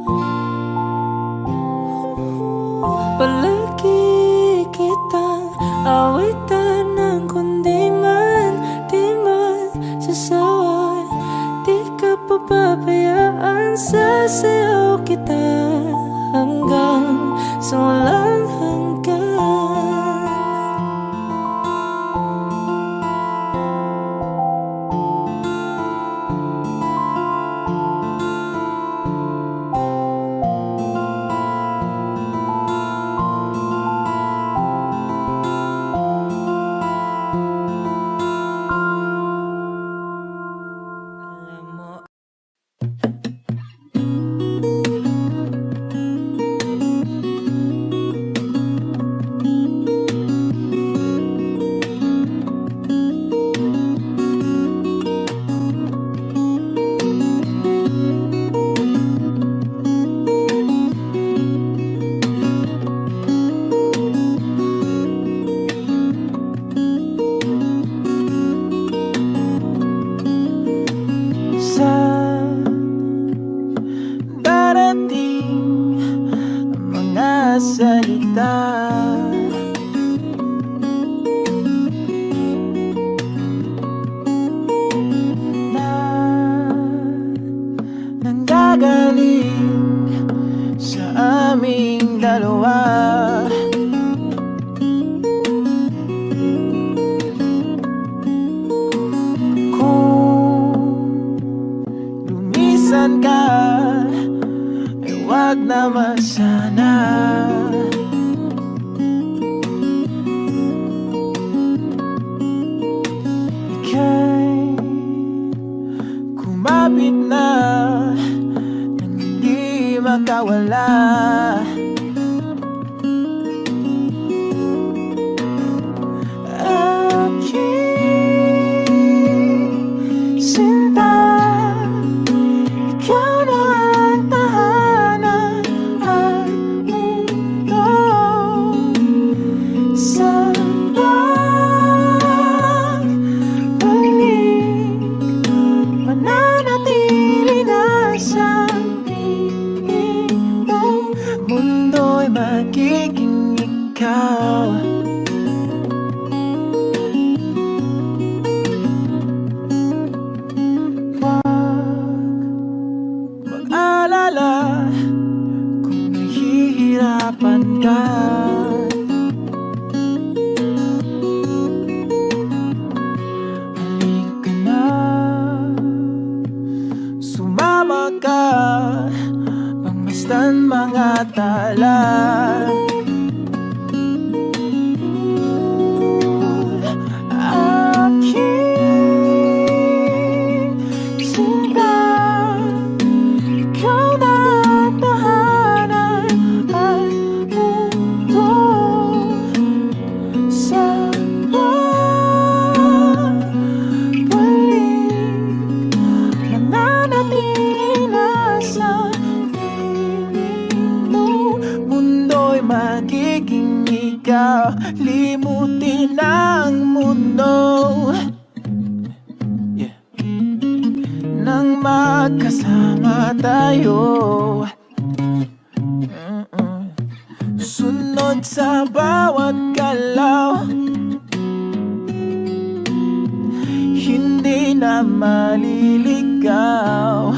Palagi kitang awitan ng kundi man di man sasawa. Di ka papabayaan, sasayaw kita hanggang sa walang hanggan. Sunod sa bawat galaw, na maliligaw.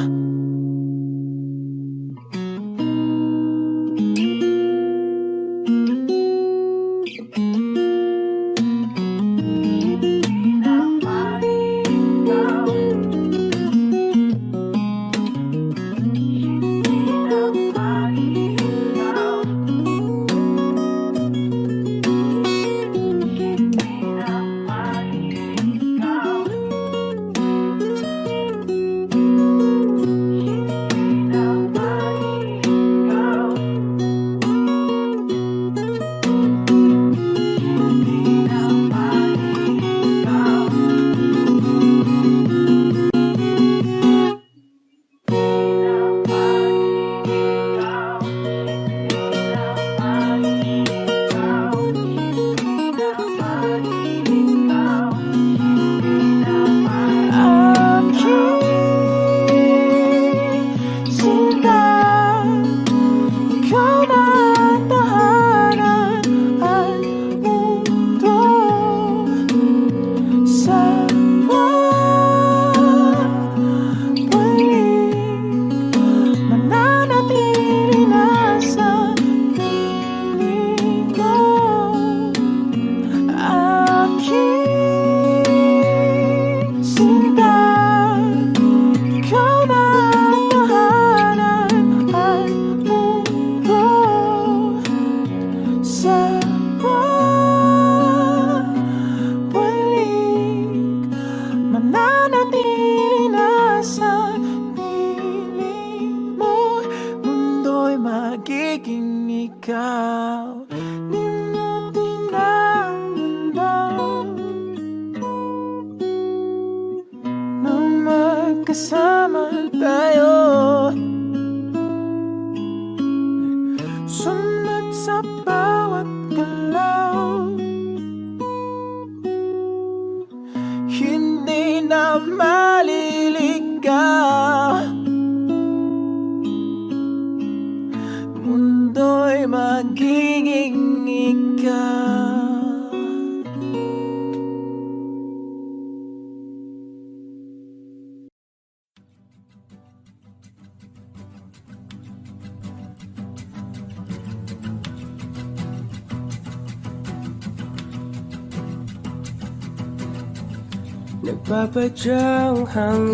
Nagpapadyang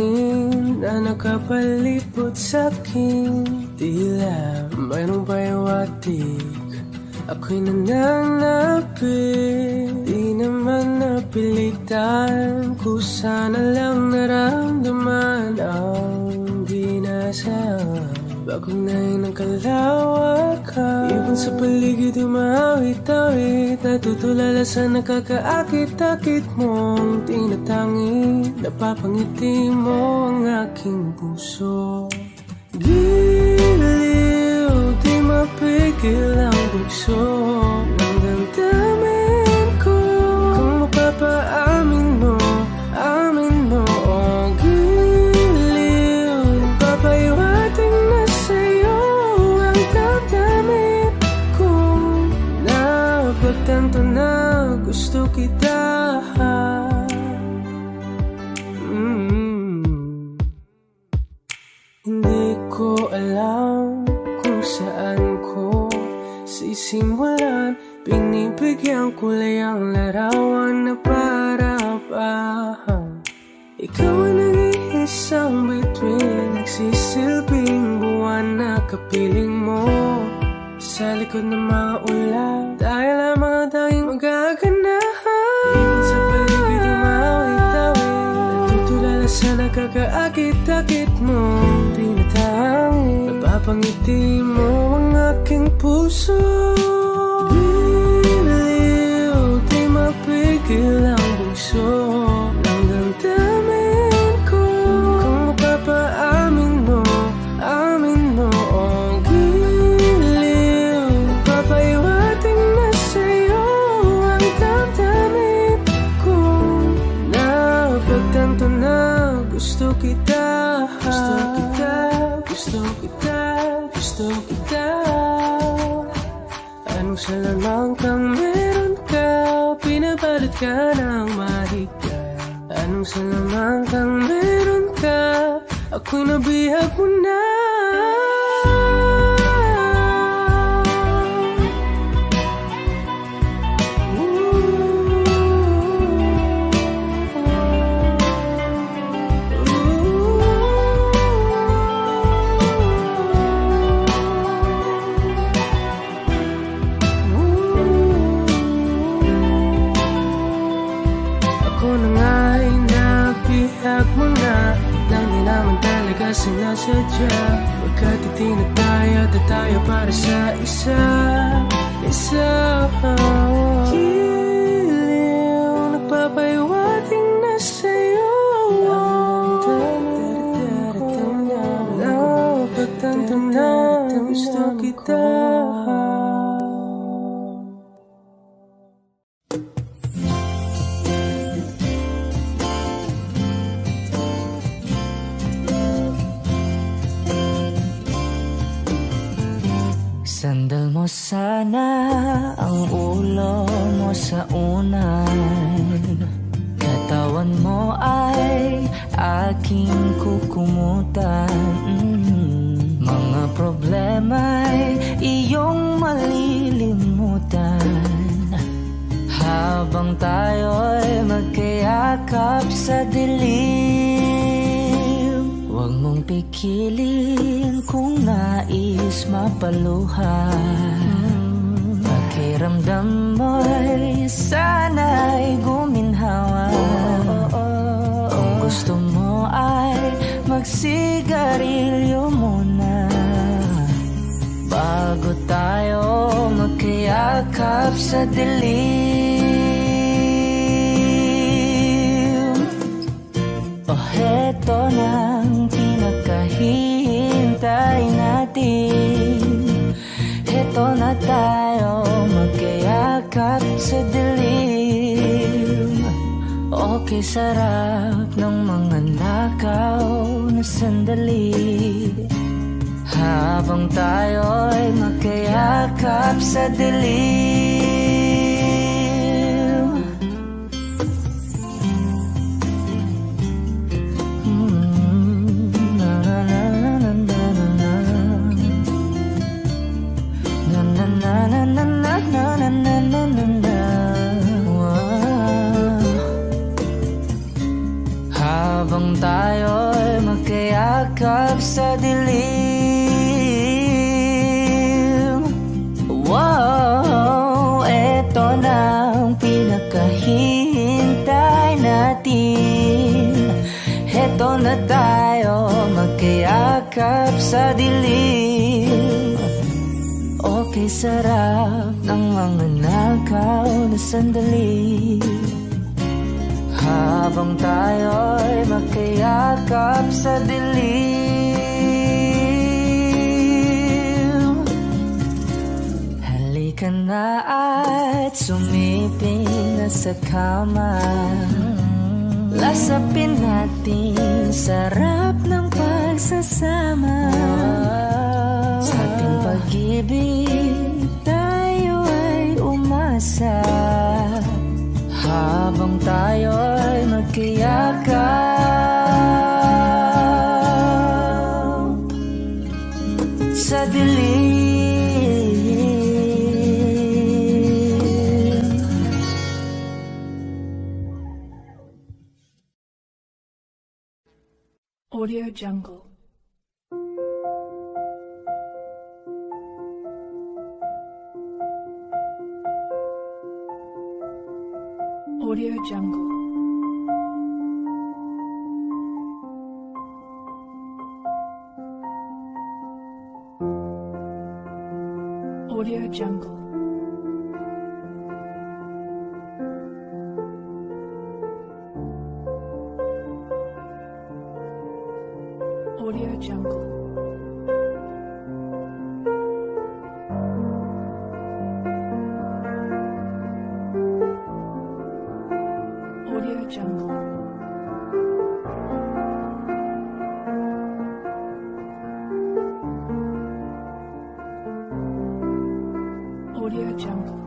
hangin na nakapalipot sa'kin. Tila mayroong payawatig, ako'y nananapit. Di naman napilitan, kusana lang naramdaman ang binasa. Bagong nahin ng kalawakan, ibon sa paligid umawit-awit. Natutulala sa nakakaakit-akit mong tinatangi. Napapangiti mo ang aking puso. Giliw, di mapigil ang bugso ng damdamin ko. Kung mapapaamin mo, amin mo. Oh, giliw, papaiwating na sa'yo ang damdamin ko. Napagtanto na gusto kita. Hindi ko alam kung saan ko sisimulan. Binibigyan kulay ang larawan na para-parahan. Ikaw ang nag-iisang bituin, nagsisilbing buwan na kapiling mo. Sa likod ng mga ulan, dahil lamang ang tanging magaganahan. Ibon sa paligid umawit-awit, natutulala sa nakakaakit-akit mo. Tinatangi, napapangiti mo ang aking puso. Giliw, di mapigil ang bugso ng damdamin ko. Kung mapapaamin mo, amin mo. Oh, giliw, papaiwating na sa'yo ang damdamin ko. Napagtanto na gusto kita. Gusto kita, gusto kita, gusto kita. Anong salamang kang meron ka, pinabalot ka ng mahigpit. Anong salaman kang meron ka, ako'y nabihag mo na. Sinasadya, pagkat itinataya tayo para sa isa. Giliw, nagpapahiwating na sa'yo. Napagtanto na gusto kita. Sandal mo sana ang ulo mo sa unan, katawan mo ay aking kukumutan. Mga problema'y iyong malilimutan, habang tayo'y magkayakap sa dilim. Huwag mong pikilin kung nais mapaluhan. Pakiramdam mo'y sana'y guminhawa. Kung gusto mo ay magsigarilyo muna, bago tayo magkayakap sa dilim. Heto nang pinakahihintay natin. Heto na tayo magkayakap sa dilim. Okay, sarap ng mga nakaw na sandali, habang tayo'y magkayakap sa dilim. Habang tayo'y magkayakap sa dilim. Wow, eto na ang pinakahihintay natin. Eto na tayo magkayakap sa dilim. Okay, sarap ng mga nakaw na sandali, habang tayo'y magkayakap sa dilim. Halika na at sumiping na sa kama. Lasapin natin sarap ng pagsasama. Sa ating pag-ibig tayo ay umasa, habang tayo'y magkayakap sa dilim. Audio Jungle. Audio Jungle. Audio Jungle. Audio Jungle. Audio Jungle. Audio Jungle.